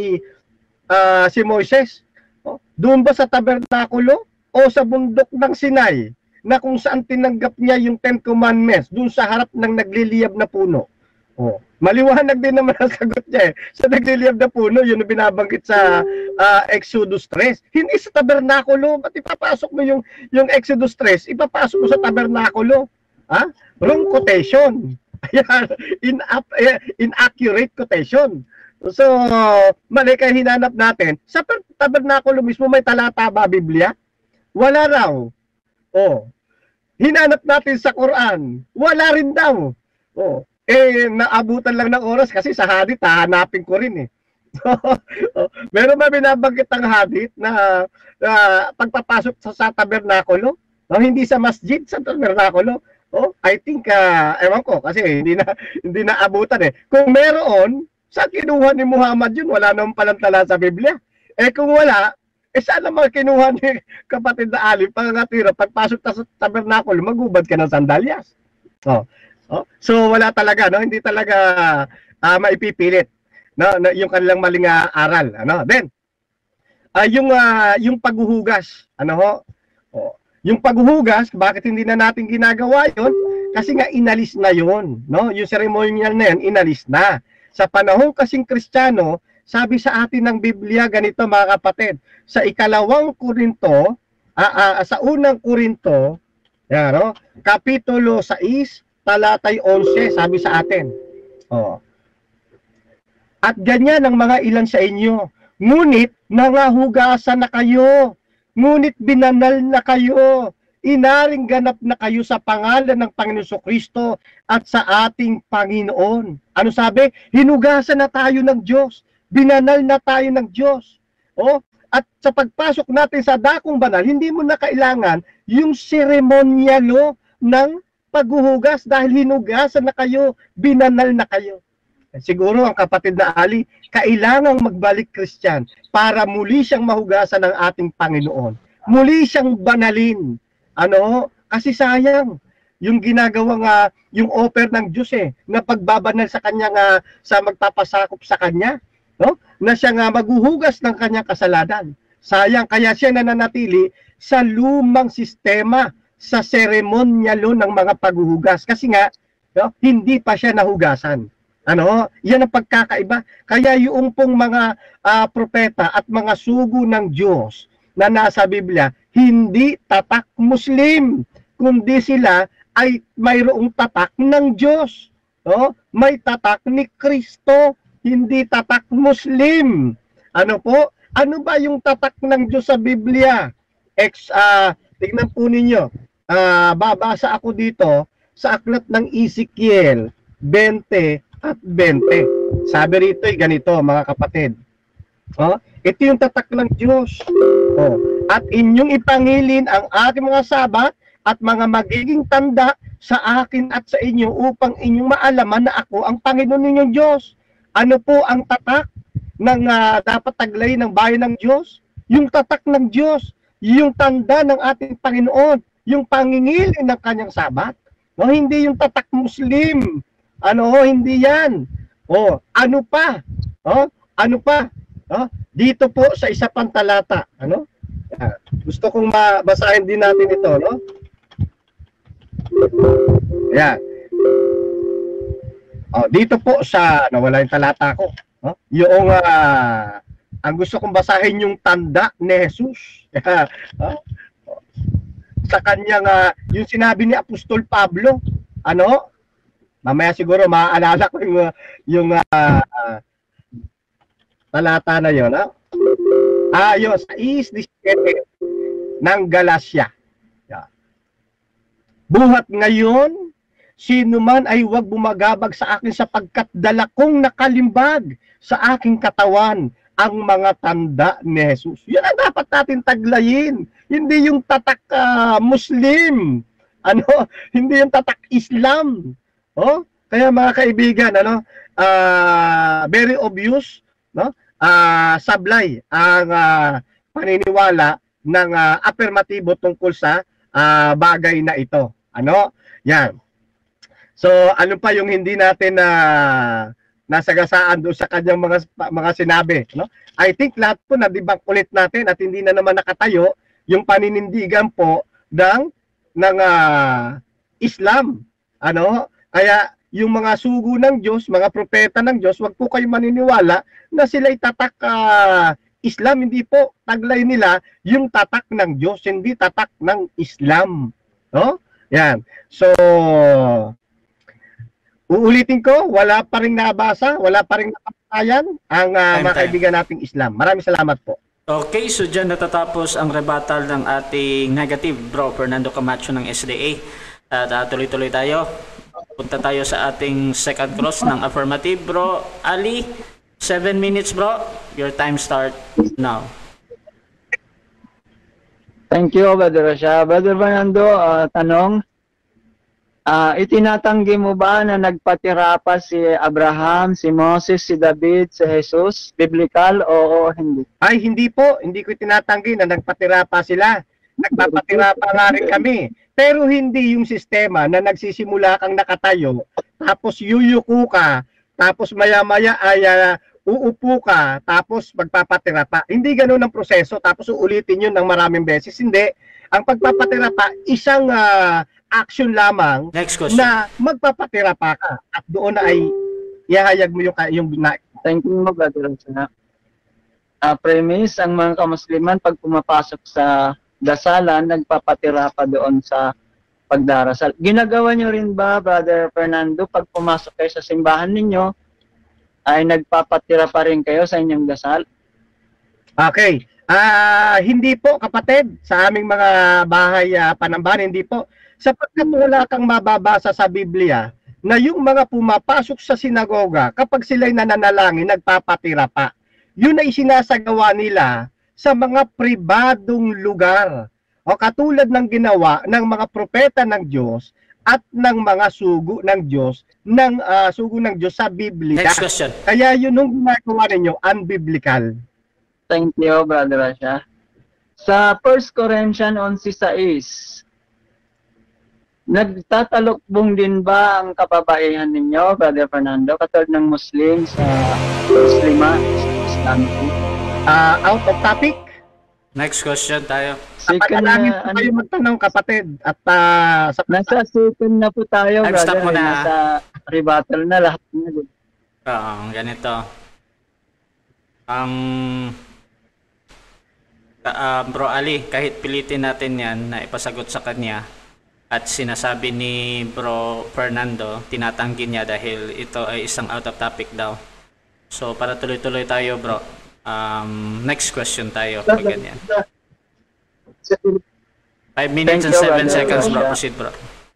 uh, si Moises? Oh, doon ba sa tabernakulo o sa bundok ng Sinai? Na kung saan tinanggap niya yung Ten Commandments, dun sa harap ng nagliliyab na puno. Oh, maliwanag din naman ang sagot niya eh. Sa nagliliyab na puno, yun ang binabanggit sa uh, Exodus three. Hindi sa tabernakulo. Ba't ipapasok mo yung, yung Exodus three? Ipapasok mo sa tabernakulo. Ha? Wrong quotation. Ayan, in, inaccurate quotation. So, mali kayo hinanap natin. Sa tabernakulo mismo, may talata ba Biblia? Wala raw. Oh, hinanap natin sa Quran, wala rin daw. Oh, eh naabutan lang ng oras kasi sa hadith hahanapin ko rin eh. Oh, meron ba binabanggit ang hadith na uh, pagpapasok sa, sa tabernakulo? No, hindi sa masjid, sa tabernakulo. Oh, I think uh, ewan ko kasi hindi na hindi na abutan eh. Kung meron, sa kinuha ni Muhammad yun, wala naman palang tala sa Biblia. Eh kung wala, eh saan naman kinuha ni kapatid na Alip pangangatira, pagpasok ta sa tabernakulo, magubad ka ng sandalyas. Oh. Oh. So wala talaga, no? Hindi talaga uh, maipipilit, no? No, yung kanilang maling uh, aral, ano? Then uh, yung uh, yung paghuhugas, ano ho? Oh. Yung paghuhugas, bakit hindi na natin ginagawa 'yon? Kasi nga inalis na 'yon, no? Yung ceremonial na 'yan, inalis na. Sa panahon kasing Kristiyano, sabi sa atin ng Biblia, ganito mga kapatid, sa ikalawang Korinto, uh, uh, sa unang Korinto, yan, no? Kapitulo six, talatay eleven, sabi sa atin. Oh. At ganyan ang mga ilan sa inyo, ngunit nangahugasan na kayo, ngunit binanal na kayo, inaring ganap na kayo sa pangalan ng Panginoon Kristo at sa ating Panginoon. Ano sabi? Hinugasan na tayo ng Diyos. Binanal na tayo ng Diyos. Oh, at sa pagpasok natin sa dakong banal, hindi mo na kailangan yung seremonyalo ng paghuhugas dahil hinugasan na kayo, binanal na kayo. Siguro ang kapatid na Ali, kailangang magbalik Christian para muli siyang mahugasan ng ating Panginoon. Muli siyang banalin. Ano? Kasi sayang yung ginagawang uh, yung offer ng Diyos eh, na pagbabanal sa kanya uh, sa magpapasakop sa kanya, no? Na siya nga maghuhugas ng kanyang kasalanan. Sayang, kaya siya nananatili sa lumang sistema, sa seremonyalo ng mga paghuhugas. Kasi nga, no, hindi pa siya nahugasan. Ano? Yan ang pagkakaiba. Kaya yung pong mga uh, propeta at mga sugo ng Diyos na nasa Biblia, hindi tatak Muslim, kundi sila ay mayroong tatak ng Diyos. No? May tatak ni Kristo, hindi tatak Muslim. Ano po? Ano ba yung tatak ng Diyos sa Biblia? Ex, uh, tignan po ninyo. Uh, babasa ako dito sa aklat ng Ezekiel twenty at twenty. Sabi rito ay ganito, mga kapatid. Oh, ito yung tatak ng Diyos. Oh, at inyong ipangilin ang aking mga sabat at mga magiging tanda sa akin at sa inyo upang inyong maalaman na ako ang Panginoon ninyong Diyos. Ano po ang tatak ng uh, dapat taglay ng bayan ng Diyos? Yung tatak ng Diyos, yung tanda ng ating Panginoon, yung pangingilin ng kanyang sabat. No, hindi yung tatak Muslim. Ano, hindi yan. O, ano pa? O, ano pa? O, dito po sa isa pang talata. Ano? Uh, gusto kong basahin din natin ito, no? Yan. Oh, dito po sa nawala yung talata ko, no? Yung uh, ang gusto kong basahin yung tanda ni Jesus. uh, sa kanyang uh, yung sinabi ni Apostol Pablo, ano? Mamaya siguro maaalala ko yung yung uh, uh, talata na yon, no? Ah, yun, sa is ng Galacia. Yeah. Buhat ngayon, sino man ay huwag bumagabag sa akin sapagkat dala kong nakalimbag sa aking katawan ang mga tanda ni Jesus. Yan ang dapat natin taglayin. Hindi yung tatak uh, Muslim. Ano? Hindi yung tatak Islam. Oh? Kaya mga kaibigan, ano? Uh, very obvious, no? Uh, sablay ang uh, paniniwala ng uh, afirmatibo tungkol sa uh, bagay na ito. Ano? Yan. So, ano pa yung hindi natin na uh, nasagasaan doon sa kanyang mga mga sinabi, no? I think lahat po na debunk ulit natin at hindi na naman nakatayo yung paninindigan po ng ng uh, Islam. Ano? Kaya yung mga sugo ng Diyos, mga propeta ng Diyos, wag po kayong maniniwala na sila'y tatak uh, Islam. Hindi po. Taglay nila yung tatak ng Diyos, hindi tatak ng Islam. No? Yan. So, uulitin ko, wala pa rin nabasa, wala pa rin napatayan ang uh, mga kaibigan nating Islam. Maraming salamat po. Okay, so dyan natatapos ang rebuttal ng ating negative, bro, Fernando Camacho ng S D A. At uh, tuloy-tuloy tayo. Punta tayo sa ating second cross ng affirmative, bro. Ali, seven minutes, bro. Your time start now. Thank you, Brother Rasha. Brother Fernando, uh, tanong, uh, itinatanggi mo ba na nagpatira pa si Abraham, si Moses, si David, si Jesus? Biblical o hindi? Ay, hindi po. Hindi ko itinatanggi na nagpatira pa sila. Nagpapatira pa nga rin kami. Pero hindi yung sistema na nagsisimula kang nakatayo, tapos yuyuko ka, tapos maya-maya ay uh, uupo ka, tapos magpapatira pa. Hindi ganoon ang proseso, tapos uulitin yun ng maraming beses. Hindi. Ang pagpapatira pa, isang uh, action lamang na magpapatira pa ka. At doon na ay ihayag mo yung, yung na. Thank you, Brother. Uh, premise, ang mga kamusliman, pag pumapasok sa dasalan, nagpapatira pa doon sa pagdarasal. Ginagawa nyo rin ba, Brother Fernando, pag pumasok kayo sa simbahan ninyo, ay nagpapatira pa rin kayo sa inyong dasal? Okay. Ah, hindi po kapatid sa aming mga bahay uh, panambahan, hindi po. Sapagkat wala kang mababasa sa Biblia na yung mga pumapasok sa sinagoga kapag sila'y nananalangin, nagpapatira pa. Yun ay sinasagawa nila sa mga pribadong lugar. O katulad ng ginawa ng mga propeta ng Diyos at ng mga sugo ng Diyos, ng uh, sugo ng Diyos sa Biblia. Next question. Kaya yun yung ginagawa ninyo, unbiblical. Thank you, Brother Rasha. Sa First Corinthians eleven six, nagtatalokbong din ba ang kababaihan ninyo, Brother Fernando, katulad ng Muslim sa Muslima, Islamic? Uh, out of topic? Next question tayo. Second Napakalamin na, po kayo magtanong, kapatid. At uh, sa nasa second na po tayo, Time stop Brother. muna. Nasa rebuttal na lahat na. Oo, ganito. Ang uh, Bro Ali, kahit pilitin natin yan na ipasagot sa kanya at sinasabi ni Bro Fernando, tinatanggi niya dahil ito ay isang out of topic daw. So para tuloy-tuloy tayo, bro, um, next question tayo pag ganyan. five minutes and seven seconds, bro. Proceed, bro.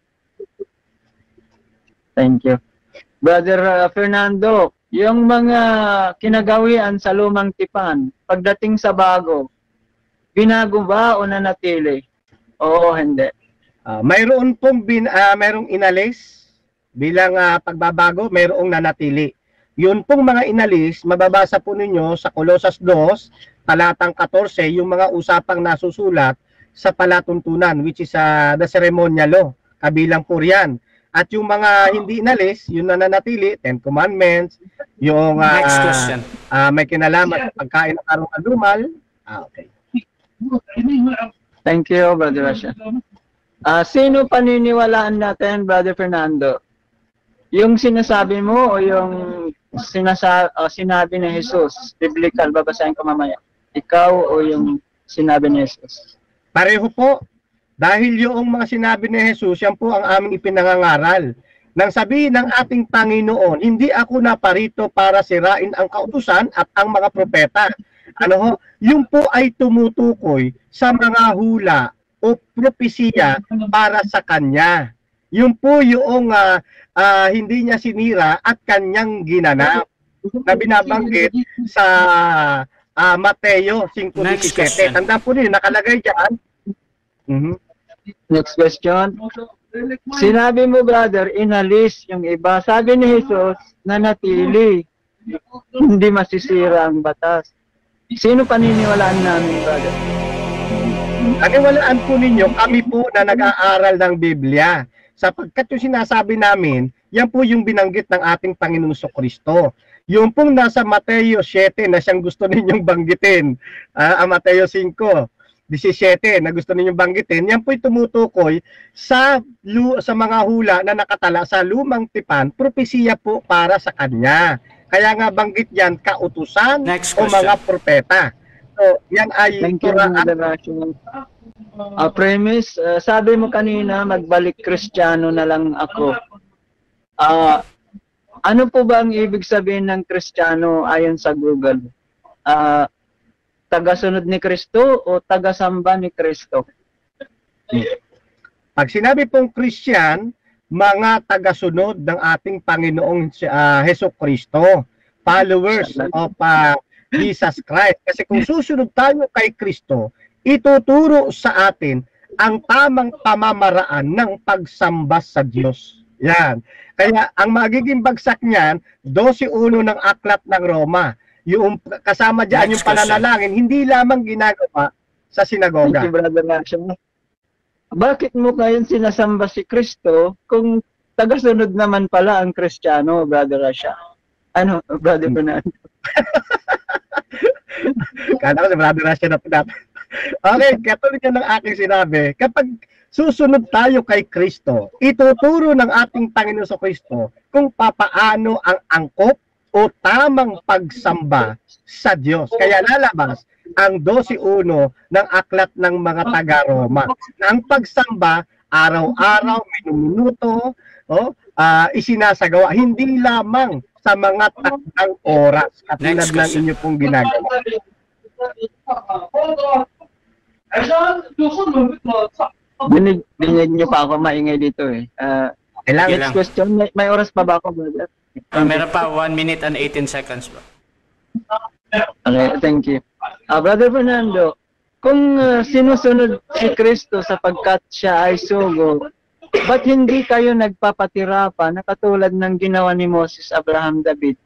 Thank you. Brother uh, Fernando, yung mga kinagawian sa lumang tipan, pagdating sa bago, binago ba o nanatili? Oo, hindi. Uh, mayroon pong bin, uh, mayroong inalis bilang uh, pagbabago, mayroong nanatili. Yun pong mga inalis, mababasa po ninyo sa Colosas two, talatang fourteen, yung mga usapang nasusulat sa palatuntunan, which is uh, the ceremonial law, kabilang po riyan. At yung mga hindi inalis, yung nananatili, Ten Commandments, yung uh, next question. Uh, may kinalaman sa pagkain ng karong-alumal. Ah, okay. Thank you, Brother Rasha. Uh, sino paniniwalaan natin, Brother Fernando? Yung sinasabi mo o yung sinasa uh, sinabi ni Jesus? Biblical, babasahin ko mamaya. Ikaw o yung sinabi ni Jesus? Pareho po. Dahil yung mga sinabi ni Jesus, yan po ang aming ipinangangaral. Nang sabihin ng ating Panginoon, hindi ako naparito para sirain ang kautusan at ang mga propeta. Ano ho? Yung po ay tumutukoy sa mga hula o propesiya para sa kanya. Yung po yung uh, uh, hindi niya sinira at kanyang ginanap na binabanggit sa uh, Mateo five seventeen. Tanda po rin, nakalagay dyan. Mm-hmm. Next question. Sinabi mo, brother, inalis yung iba. Sabi ni Jesus, nanatili. Hindi masisira ang batas. Sino paniniwalaan namin, brother? Paniwalaan po ninyo, kami po na nag-aaral ng Biblia. Sapagkat yung sinasabi namin, yan po yung binanggit ng ating Panginoong Kristo. Yung pong nasa Mateo seven na siyang gusto ninyong banggitin, uh, ang Mateo five seventeen na gusto ninyong banggitin, yan po'y tumutukoy sa, sa mga hula na nakatala sa lumang tipan, propesiya po para sa kanya. Kaya nga banggit yan, kautusan o mga propeta. So, yan ay turaan. Uh, premise, uh, sabi mo kanina, magbalik Kristiyano na lang ako. Uh, ano po ba ang ibig sabihin ng Kristiyano ayon sa Google? Uh, tagasunod ni Kristo o tagasamba ni Kristo? Pag sinabi pong Christian, mga tagasunod ng ating Panginoong uh, Hesus Kristo, followers of uh, Jesus Christ. Kasi kung susunod tayo kay Kristo, ituturo sa atin ang tamang pamamaraan ng pagsamba sa Diyos. Yan. Kaya ang magiging bagsak niyan, twelve one ng aklat ng Roma. Yung kasama diyan yung pananalangin, hindi lamang ginagawa sa sinagoga. Thank you, Brother Rasha. Bakit mo kayong sinasamba si Kristo kung tagasunod naman pala ang Kristiyano, Brother Rasha? Ano, Brother Fernando? Kala ko si Brother Rasha na pinap. Okay, katulad yan ng aking sinabi, kapag susunod tayo kay Kristo, ituturo ng ating Panginoon sa Kristo kung papaano ang angkop o tamang pagsamba sa Diyos. Kaya lalabas ang twelve one ng aklat ng mga taga-Roma. Na ang pagsamba, araw-araw, minuto, oh, uh, isinasagawa. Hindi lamang sa mga takdang oras at tulad ng inyo pong ginagawa. Dinig, dinig niyo pa ako maingay dito eh. Uh, Kailangan next lang. question, may, may oras pa ba ako, brother? Ah, meron pa one minute and eighteen seconds bro. Okay, thank you. Ah, Brother Fernando, kung uh, sinusunod si Kristo sapagkat siya ay sugo, ba't hindi kayo nagpapatira pa na katulad ng ginawa ni Moses, Abraham, David?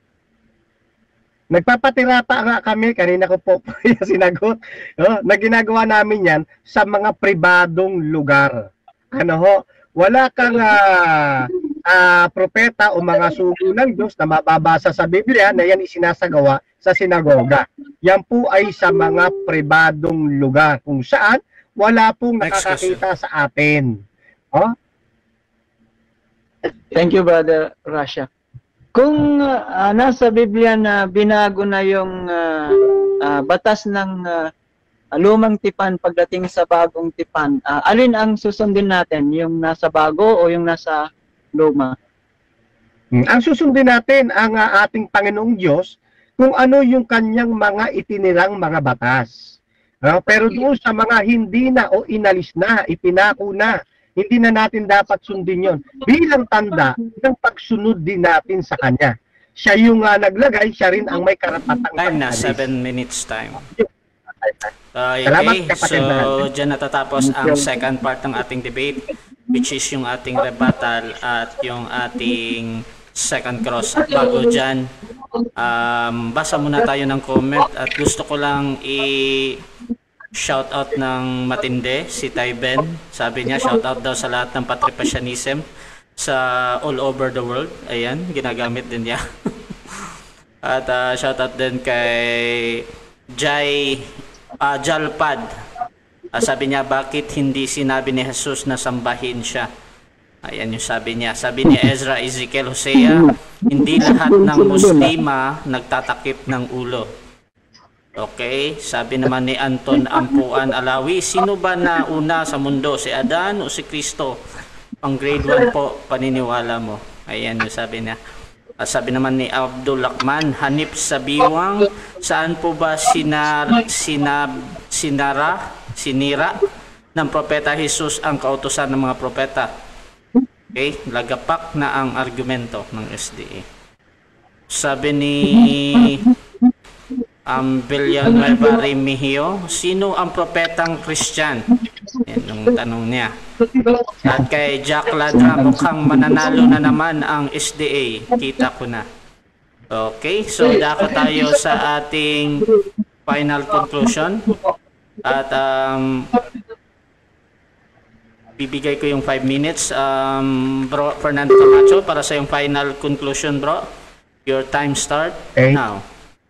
Nagpapatira pa nga kami, kanina ko po sinagot, no? Na ginagawa namin yan sa mga pribadong lugar. Ano ho, wala kang uh, uh, propeta o mga sugo ng Diyos na mababasa sa Biblia na yan isinasagawa sa sinagoga. Yan po ay sa mga pribadong lugar kung saan wala pong nakakakita sa atin. Oh? Thank you, Brother Rasha. Kung uh, nasa Biblia na binago na yung uh, uh, batas ng uh, lumang tipan pagdating sa bagong tipan, uh, alin ang susundin natin? Yung nasa bago o yung nasa luma? Hmm. Ang susundin natin ang uh, ating Panginoong Diyos kung ano yung kanyang mga itinirang mga batas. Uh, pero doon sa mga hindi na o inalis na, ipinako na, hindi na natin dapat sundin yon bilang tanda ng pagsunod din natin sa Kanya. Siya yung uh, naglagay, siya rin ang may karapatang Time na, pag-alis. seven minutes time. Uh, Salamat, okay, kapatid so na. dyan natatapos ang second part ng ating debate, which is yung ating rebuttal at yung ating second cross. At bago dyan, um, basa muna tayo ng comment at gusto ko lang i- shout out ng matindi si Tay Ben. Sabi niya shout out daw sa lahat ng patripasyanism sa all over the world. Ayan, ginagamit din niya. At uh, shout out din kay Jai uh, Jalpad. Uh, sabi niya bakit hindi sinabi ni Jesus na sambahin siya. Ayan yung sabi niya. Sabi ni Ezra Ezekiel Hosea, hindi lahat ng muslima nagtatakip ng ulo. Okay, sabi naman ni Anton Ampuan Alawi, sino ba na una sa mundo? Si Adan o si Kristo? Pang grade one po, paniniwala mo. Ayan yung sabi niya. Uh, sabi naman ni Abdul Lakman, hanip sa biwang, saan po ba sinar, sinab, sinara, sinira ng propeta Jesus ang kautusan ng mga propeta? Okay, lagapak na ang argumento ng S D A. Sabi ni Um, Villanueva Remigio, sino ang propetang Christian? Yan yung tanong niya. At kay Jack Ladra, mukhang mananalo na naman ang S D A. Kita ko na. Okay, so dako tayo sa ating final conclusion. At um, bibigay ko yung five minutes. Um, bro, Fernando Camacho, para sa yung final conclusion, bro. Your time start Okay. now.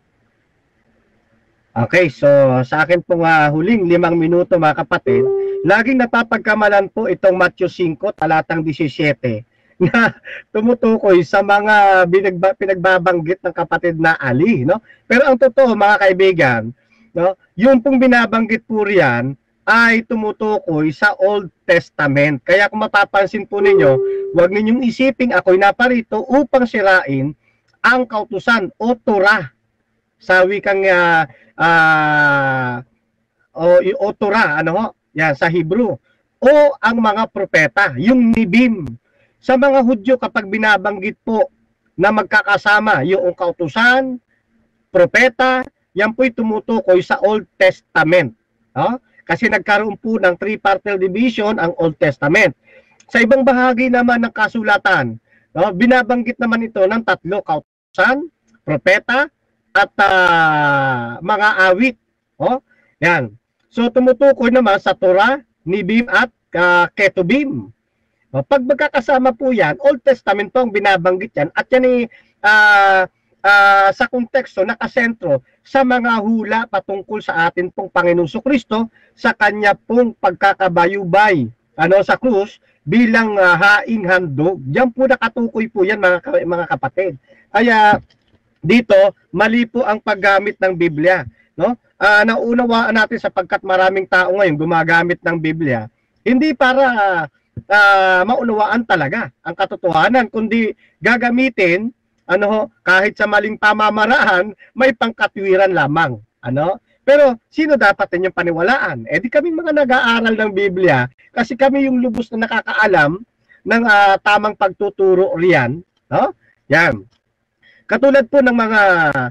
Okay, so sa akin pong uh, huling limang minuto mga kapatid, laging napapagkamalan po itong Matthew five, talatang seventeen, na tumutukoy sa mga binagba, pinagbabanggit ng kapatid na Ali, no? Pero ang totoo mga kaibigan, no, yung pong binabanggit po riyan ay tumutukoy sa Old Testament. Kaya kung mapapansin po ninyo, huwag ninyong isiping ako'y naparito upang sirain ang kautusan o Torah sa wikang uh, uh, o, o Torah, ano ho? Yan, sa Hebrew. O ang mga propeta, yung Nibim. Sa mga Hudyo, kapag binabanggit po na magkakasama yung kautusan, propeta, yan po'y tumutukoy sa Old Testament. No? Kasi nagkaroon po ng three-party division ang Old Testament. Sa ibang bahagi naman ng kasulatan, no, binabanggit naman ito ng tatlo, kautusan, propeta, at uh, mga awit. Oh, yan. So tumutukoy naman sa Torah, Nibim at uh, Ketubim. Oh, pag magkakasama po yan, Old Testament po ang binabanggit yan. At yan ay uh, uh, sa konteksto nakasentro sa mga hula patungkol sa atin pong Panginoong Kristo sa kanya pong pagkakabayubay ano, sa krus bilang uh, haing handog. Diyan po nakatukoy po yan mga, mga kapatid. Kaya dito, mali po ang paggamit ng Biblia, no? Uh, naunawaan natin sapagkat maraming tao ngayon gumagamit ng Biblia, hindi para uh, maunawaan talaga ang katotohanan, kundi gagamitin ano kahit sa maling pamamaraan, may pangkatwiran lamang, ano? Pero sino dapat ninyong paniwalaan? Eh di kami mga nag-aaral ng Biblia kasi kami yung lubos na nakakaalam ng uh, tamang pagtuturo riyan. No? Yan. Katulad po ng mga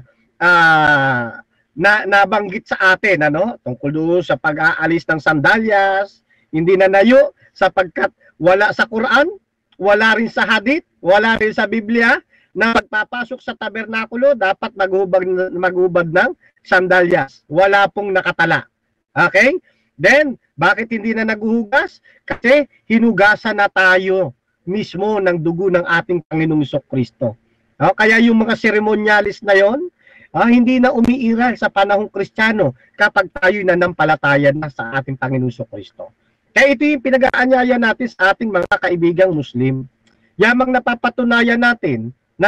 uh, na nabanggit sa atin, ano, tungkol doon sa pag-aalis ng sandalyas, hindi na nayo sapagkat wala sa Quran, wala rin sa hadith, wala rin sa Biblia na pagpapasok sa tabernakulo dapat maghubad, maghubad ng sandalyas. Wala pong nakatala. Okay? Then, bakit hindi na naghuhugas? Kasi hinugasan na tayo mismo ng dugo ng ating Panginoong Jesucristo. Oh, kaya yung mga seremonyalis na yon, ah, hindi na umiiral sa panahong Kristiyano kapag tayo nanampalataya na sa ating Panginoong Jesucristo. Kaya ito yung pinag-aanyaya natin sa ating mga kaibigang Muslim. Yamang napapatunayan natin na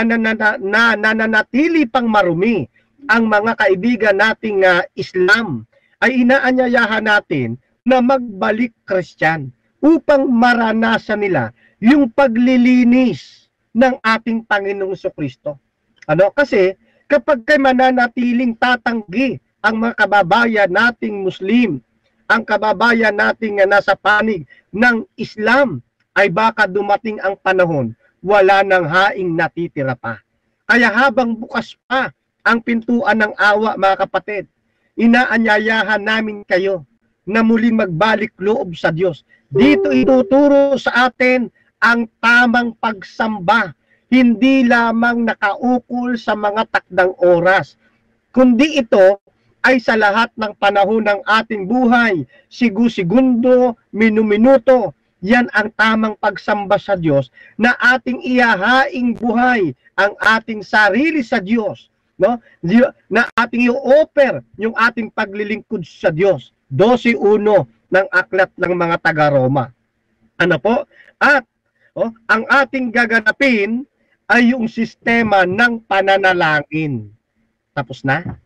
nananatili pang marumi ang mga kaibigan nating uh, Islam, ay inaanyayahan natin na magbalik Kristyan upang maranasan nila yung paglilinis ng ating Panginoong Jesucristo. Ano? Kasi kapag kay mananatiling tatanggi ang mga kababayan nating Muslim, ang kababayan nating uh, nasa panig ng Islam, ay baka dumating ang panahon, wala nang haing natitira pa. Kaya habang bukas pa ang pintuan ng awa, mga kapatid, inaanyayahan namin kayo na muling magbalik loob sa Diyos. Dito ituturo sa atin ang tamang pagsamba, hindi lamang nakaukol sa mga takdang oras, kundi ito ay sa lahat ng panahon ng ating buhay, sigu-segundo, minu-minuto. Yan ang tamang pagsamba sa Diyos na ating ihahaing buhay ang ating sarili sa Diyos, no? Na ating i-offer yung ating paglilingkod sa Diyos. twelve one ng aklat ng mga taga-Roma. Ano po? At oh, ang ating gaganapin ay yung sistema ng pananalangin. Tapos na?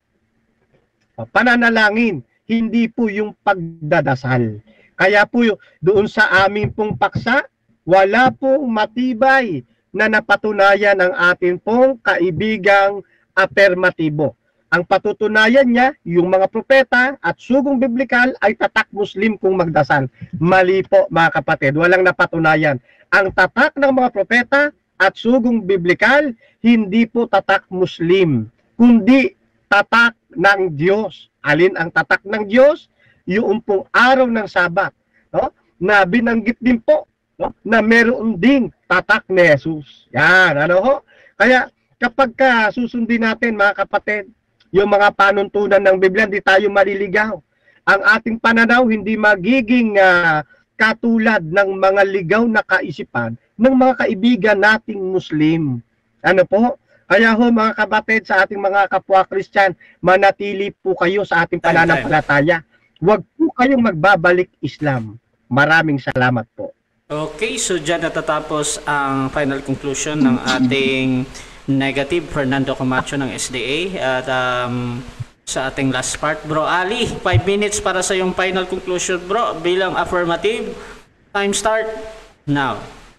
Oh, pananalangin, hindi po yung pagdadasal. Kaya po doon sa aming pong paksa, wala pong matibay na napatunayan ng ating pong kaibigang apermatibo. Ang patutunayan niya, yung mga propeta at sugong biblikal ay tatak Muslim kung magdasal. Mali po mga kapatid, walang napatunayan. Ang tatak ng mga propeta at sugong biblikal, hindi po tatak Muslim, kundi tatak ng Diyos. Alin ang tatak ng Diyos? Yung pong araw ng Sabat, no? Na binanggit din po, no? Na meron ding tatak ni Jesus. Yan, ano ho? Kaya kapag ka susundin natin mga kapatid, yung mga panuntunan ng Biblia, hindi tayo maliligaw. Ang ating pananaw hindi magiging uh, katulad ng mga ligaw na kaisipan ng mga kaibigan nating Muslim. Ano po? Kaya ho mga kapatid, sa ating mga kapwa Christian, manatili po kayo sa ating pananampalataya. Huwag po kayong magbabalik Islam. Maraming salamat po. Okay, so dyan natatapos ang final conclusion ng ating negative Fernando Camacho ng S D A. At um, sa ating last part, Bro Ali, five minutes para sa yung final conclusion, bro, bilang affirmative. Time start now.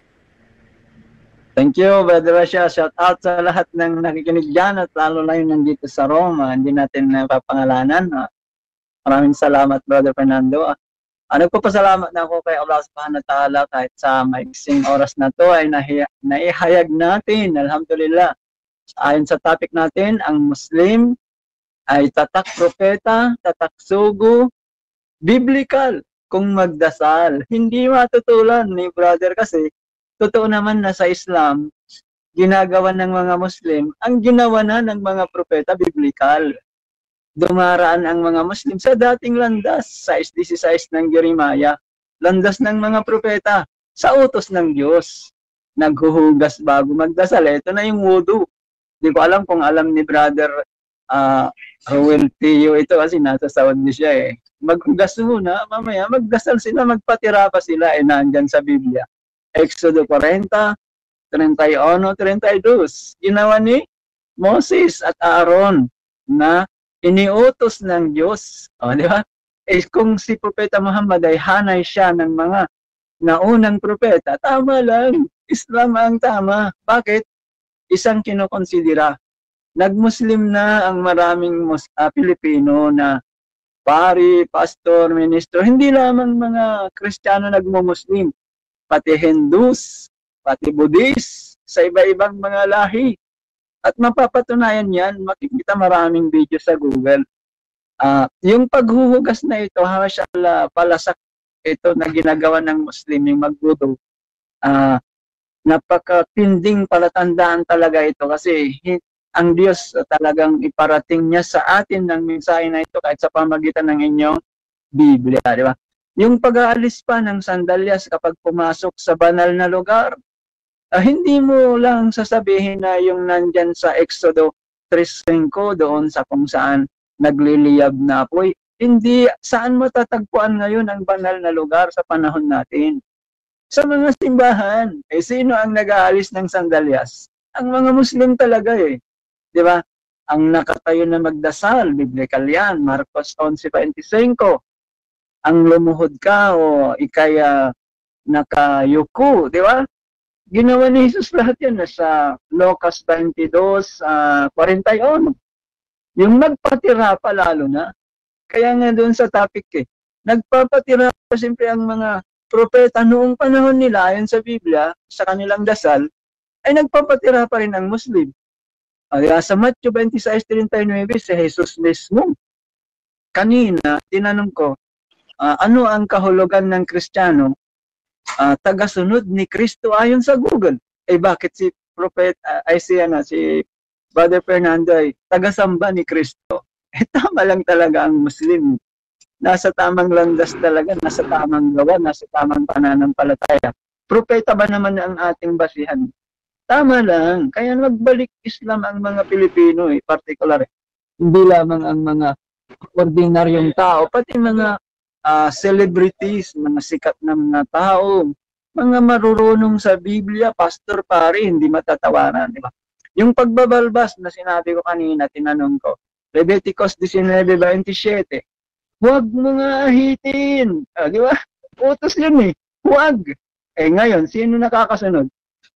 Thank you, Brother Rasha. Shout out sa lahat ng nakikinig dyan at lalo na yung nandito sa Rome. Hindi natin napapangalanan. Maraming salamat, Brother Fernando. Uh, nagpapasalamat na ako kay Allah Subhanahu wa Ta'ala kahit sa maiksing oras na to ay naihayag natin. Alhamdulillah. Ayon sa topic natin, ang Muslim ay tatak propeta, tatak sugo, biblical kung magdasal. Hindi matutulan ni Brother kasi totoo naman na sa Islam, ginagawa ng mga Muslim, ang ginawa na ng mga propeta biblical. Dumaraan ang mga Muslim sa dating landas sa sixteen ng Jeremiah, landas ng mga propeta sa utos ng Diyos. Naghuhugas bago magdasal. Ito na yung wudu. Hindi ko alam kung alam ni Brother uh, Ruel Tio ito kasi nasa Saudi siya eh. Maghugas muna, mamaya magdasal sila, magpatira pa sila eh nandyan sa Biblia. Exodo forty, thirty-one, thirty-two. Ginawa ni Moses at Aaron na iniutos ng Diyos. O, di ba? Eh, kung si Propeta Muhammad ay hanay siya ng mga naunang propeta, tama lang. Islam ang tama. Bakit? Isang kinokonsidera. nag-Muslim na ang maraming mus uh, Pilipino na pari, pastor, ministro, hindi lamang mga Kristiyano nagmo-Muslim, pati Hindus, pati Buddhist, sa iba-ibang mga lahi. At mapapatunayan yan, makikita maraming video sa Google. Uh, yung paghuhugas na ito, mashallah, palasak ito na ginagawa ng Muslim, yung magwudu. Uh, napakatinding palatandaan talaga ito kasi ang Diyos uh, talagang iparating niya sa atin ng mensahe na ito kahit sa pamagitan ng inyong Biblia, di ba? Yung pag-aalis pa ng sandalyas kapag pumasok sa banal na lugar, uh, hindi mo lang sasabihin na yung nandyan sa Exodo three five doon sa kung saan nagliliyab na apoy. Hindi, saan mo tatagpuan ngayon ang banal na lugar sa panahon natin? Sa mga simbahan, eh sino ang nag-aalis ng sandalyas? Ang mga Muslim talaga eh. Di ba? Ang nakatayo na magdasal, biblical yan, Marcos eleven twenty-five. Ang lumuhod ka o ikaya nakayuko, di ba? Ginawa ni Jesus lahat yan nasa Lucas twenty-two, uh, forty-one. Yung nagpatira pa lalo na. Kaya nga doon sa topic eh, nagpapatira pa siyempre ang mga propeta noong panahon nila, ayon sa Biblia, sa kanilang dasal, ay nagpapatira pa rin ang Muslim. Ay, sa Matthew twenty-six thirty-nine, si Jesus mismo, kanina, tinanong ko, uh, ano ang kahulugan ng Kristiyano? Uh, tagasunod ni Kristo ayon sa Google. Eh bakit si Prophet, uh, ay si, ano, si Brother Fernando ay tagasamba ni Kristo? Eh tama lang talaga ang Muslim. Nasa tamang landas talaga, nasa tamang gawa, nasa tamang pananampalataya. Propeta ba naman ang ating basihan? Tama lang. Kaya magbalik Islam ang mga Pilipino, eh, particular. Eh. Hindi lamang ang mga ordinaryong tao, pati mga uh, celebrities, mga sikat na mga tao, mga marurunong sa Biblia, pastor pare, hindi matatawaran. Di ba? Yung pagbabalbas na sinabi ko kanina, tinanong ko, Leviticus nineteen twenty-seven, huwag mo nga ahitin. Ah, di ba? Utos yun eh. Huwag. Eh ngayon, sino nakakasunod?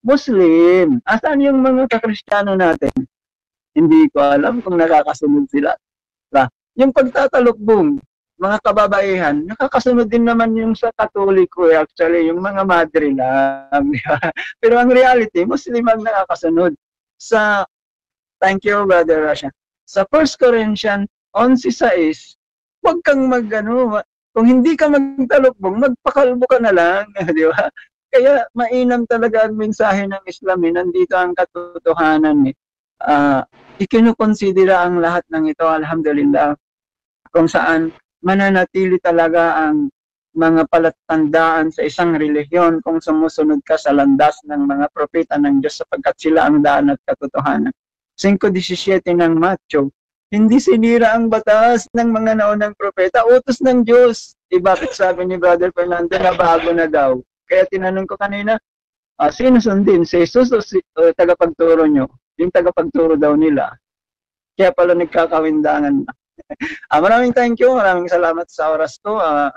Muslim. Asan yung mga kakristiyano natin? Hindi ko alam kung nakakasunod sila. Diba? Yung pagtatalukbong, mga kababaihan, nakakasunod din naman yung sa Katoliko eh, actually, yung mga madre lang. Diba? Pero ang reality, Muslim ang nakakasunod. Sa, thank you, Brother Rasha. Sa First Corinthians eleven six, huwag kang mag, ano, kung hindi ka magtalukbong, magpakalbo ka na lang. Di ba? Kaya mainam talaga ang mensahe ng Islam. Eh. Nandito ang katotohanan. Eh. Uh, ikinukonsidera ang lahat ng ito, alhamdulillah, kung saan mananatili talaga ang mga palatandaan sa isang relihiyon kung sumusunod ka sa landas ng mga propeta ng Diyos sapagkat sila ang daan at katotohanan. five seventeen ng Matthew, hindi sinira ang batas ng mga naunang propeta, utos ng Diyos. E bakit sabi ni Brother Fernando na bago na daw? Kaya tinanong ko kanina, uh, sino sundin? Si Jesus o si, uh, tagapagturo nyo? Yung tagapagturo daw nila. Kaya pala nagkakawindangan na. uh, maraming thank you, maraming salamat sa oras ko. Uh,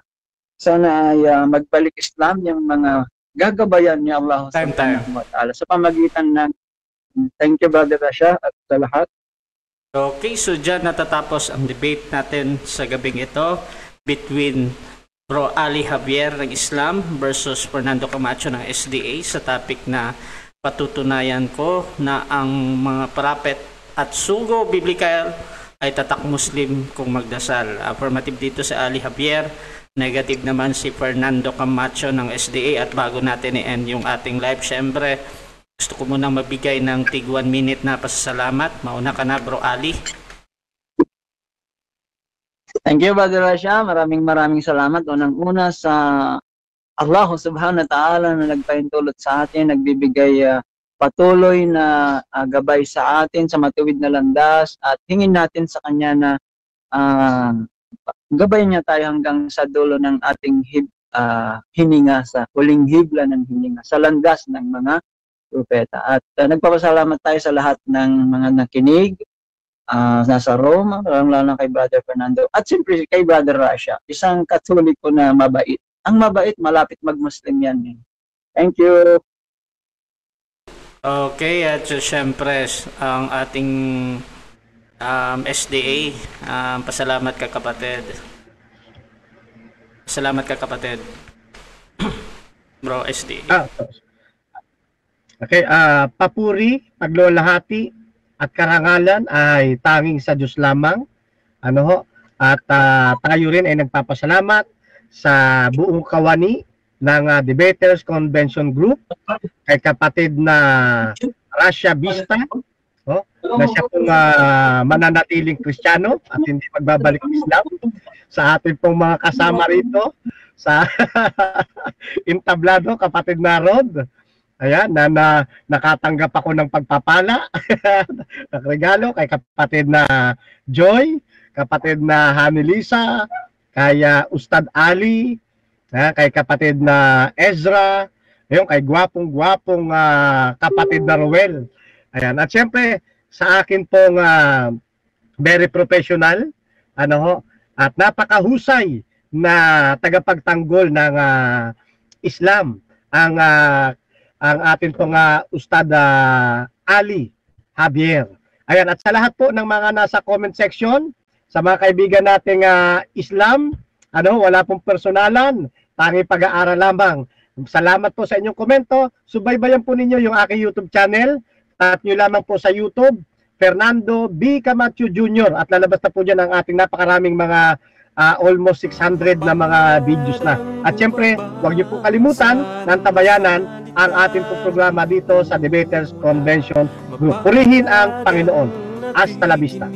sana ay uh, magbalik Islam yung mga gagabayan ni Allah subhanahu wa ta'ala sa pamagitan ng thank you, Brother Rasha, at sa lahat. Okay, so dyan natatapos ang debate natin sa gabing ito between Bro Ali Javier ng Islam versus Fernando Camacho ng S D A sa topic na patutunayan ko na ang mga prophet at sugo biblical ay tatak Muslim kung magdasal. Affirmative dito si Ali Javier, negative naman si Fernando Camacho ng S D A. At bago natin i-end yung ating live, syempre gusto ko munang mabigay ng tig one minute na pasasalamat. Mauna ka na, Bro Ali. Thank you, Brother Rasha. Maraming maraming salamat. Unang-una sa Allah subhanahu wa ta'ala na nagpahintulot sa atin, nagbibigay uh, patuloy na uh, gabay sa atin sa matuwid na landas at hingin natin sa Kanya na uh, gabay niya tayo hanggang sa dulo ng ating hib, uh, hininga, sa huling hibla ng hininga, sa landas ng mga propeta. At uh, nagpapasalamat tayo sa lahat ng mga nakinig, Uh, nasa Roma, lalo na kay Brother Fernando, at siyempre kay Brother Rasha, isang Katoliko na mabait. Ang mabait, malapit mag-Muslim yan. Eh. Thank you. Okay, at so, syempre, ang ating um, S D A, um, pasalamat ka kapatid. Salamat ka kapatid. Bro, S D A. Ah, okay, ah papuri, paglolahati at karangalan ay tanging sa Diyos lamang. Ano ho? At ah, tayo rin ay nagpapasalamat sa buong kawani ng ah, Debaters Convention Group kay kapatid na Russia Vista, oh, na siya pong ah, mananatiling Kristiyano at hindi magbabalik Islam, sa ating pong mga kasama rito sa entablado, kapatid na Rod. Ayan, na, na nakatanggap ako ng pagpapala ng regalo kay kapatid na Joy, kapatid na Hanilisa, kay uh, Ustad Ali, ha, kay kapatid na Ezra, ayun, kay gwapong-gwapong uh, kapatid na Ruel. Ayan, at syempre sa akin pong uh, very professional, ano ho, at napakahusay na tagapagtanggol ng uh, Islam, ang uh, ang atin pong uh, Ustad uh, Ali Javier. Ayan, at sa lahat po ng mga nasa comment section, sa mga kaibigan nating uh, Islam, ano, wala pong personalan, tanging pag-aaral lamang. Salamat po sa inyong komento. Subaybayan po ninyo yung aking YouTube channel. Tap nyo lamang po sa YouTube, Fernando B. Camacho Junior At lalabas na po dyan ang ating napakaraming mga uh, almost six hundred na mga videos na. At syempre, huwag niyo po kalimutan ng tabayanan ang ating po programa dito sa Debaters Convention Group. Purihin ang Panginoon. Hasta la vista.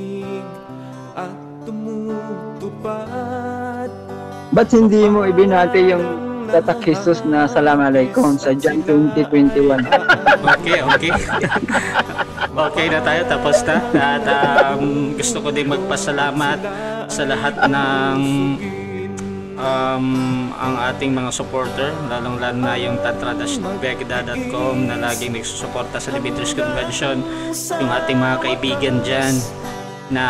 Ba't hindi mo ibinati yung tatak Jesus na Assalamualaikum sa John twenty twenty-one? Okay, okay. Okay na tayo, tapos na. At um, gusto ko din magpasalamat sa lahat ng um, ang ating mga supporter, lalong-lalo na yung tatra dash begda dot com na laging nagsusuporta sa Debaters Convention, yung ating mga kaibigan dyan na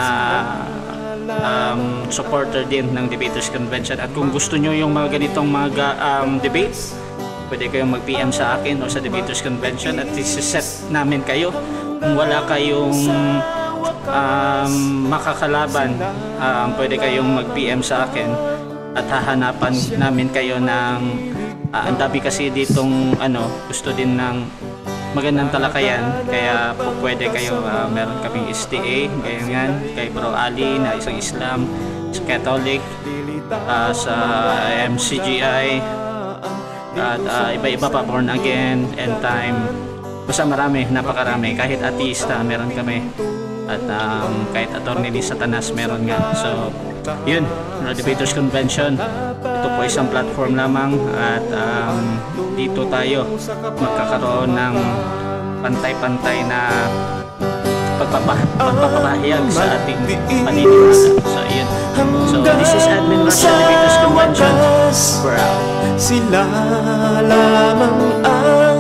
um, supporter din ng Debaters Convention. At kung gusto nyo yung mga ganitong mga um, debates, pwede kayong mag-P M sa akin o sa Debaters Convention at isi-set namin kayo. Kung wala kayong um, makakalaban, um, pwede kayong mag-P M sa akin at hahanapan namin kayo ng uh, ang dami kasi ditong ano, gusto din ng magandang talakayan, kaya po pwede kayo, uh, meron kaming S T A, ganyan, kay Bro Ali na isang Islam, sa Catholic, uh, sa M C G I, at uh, iba-iba pa, Born Again, End Time, basta marami, napakarami, kahit ateista meron kami, at um, kahit attorney ni Satanas meron nga. So yun, Debaters Convention, ito po isang platform lamang at um, dito tayo magkakaroon ng pantay-pantay na pagpapa pagpapahayag sa ating paniniwala. So yun, so this is Admin Russia, Debaters Convention, we're out. Sila lamang ang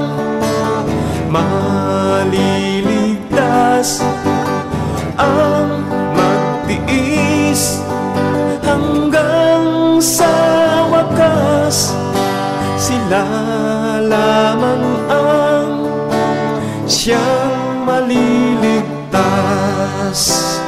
maliligtas, ang magtiis hanggang sa wakas. Sila lamang ang siyang maliligtas.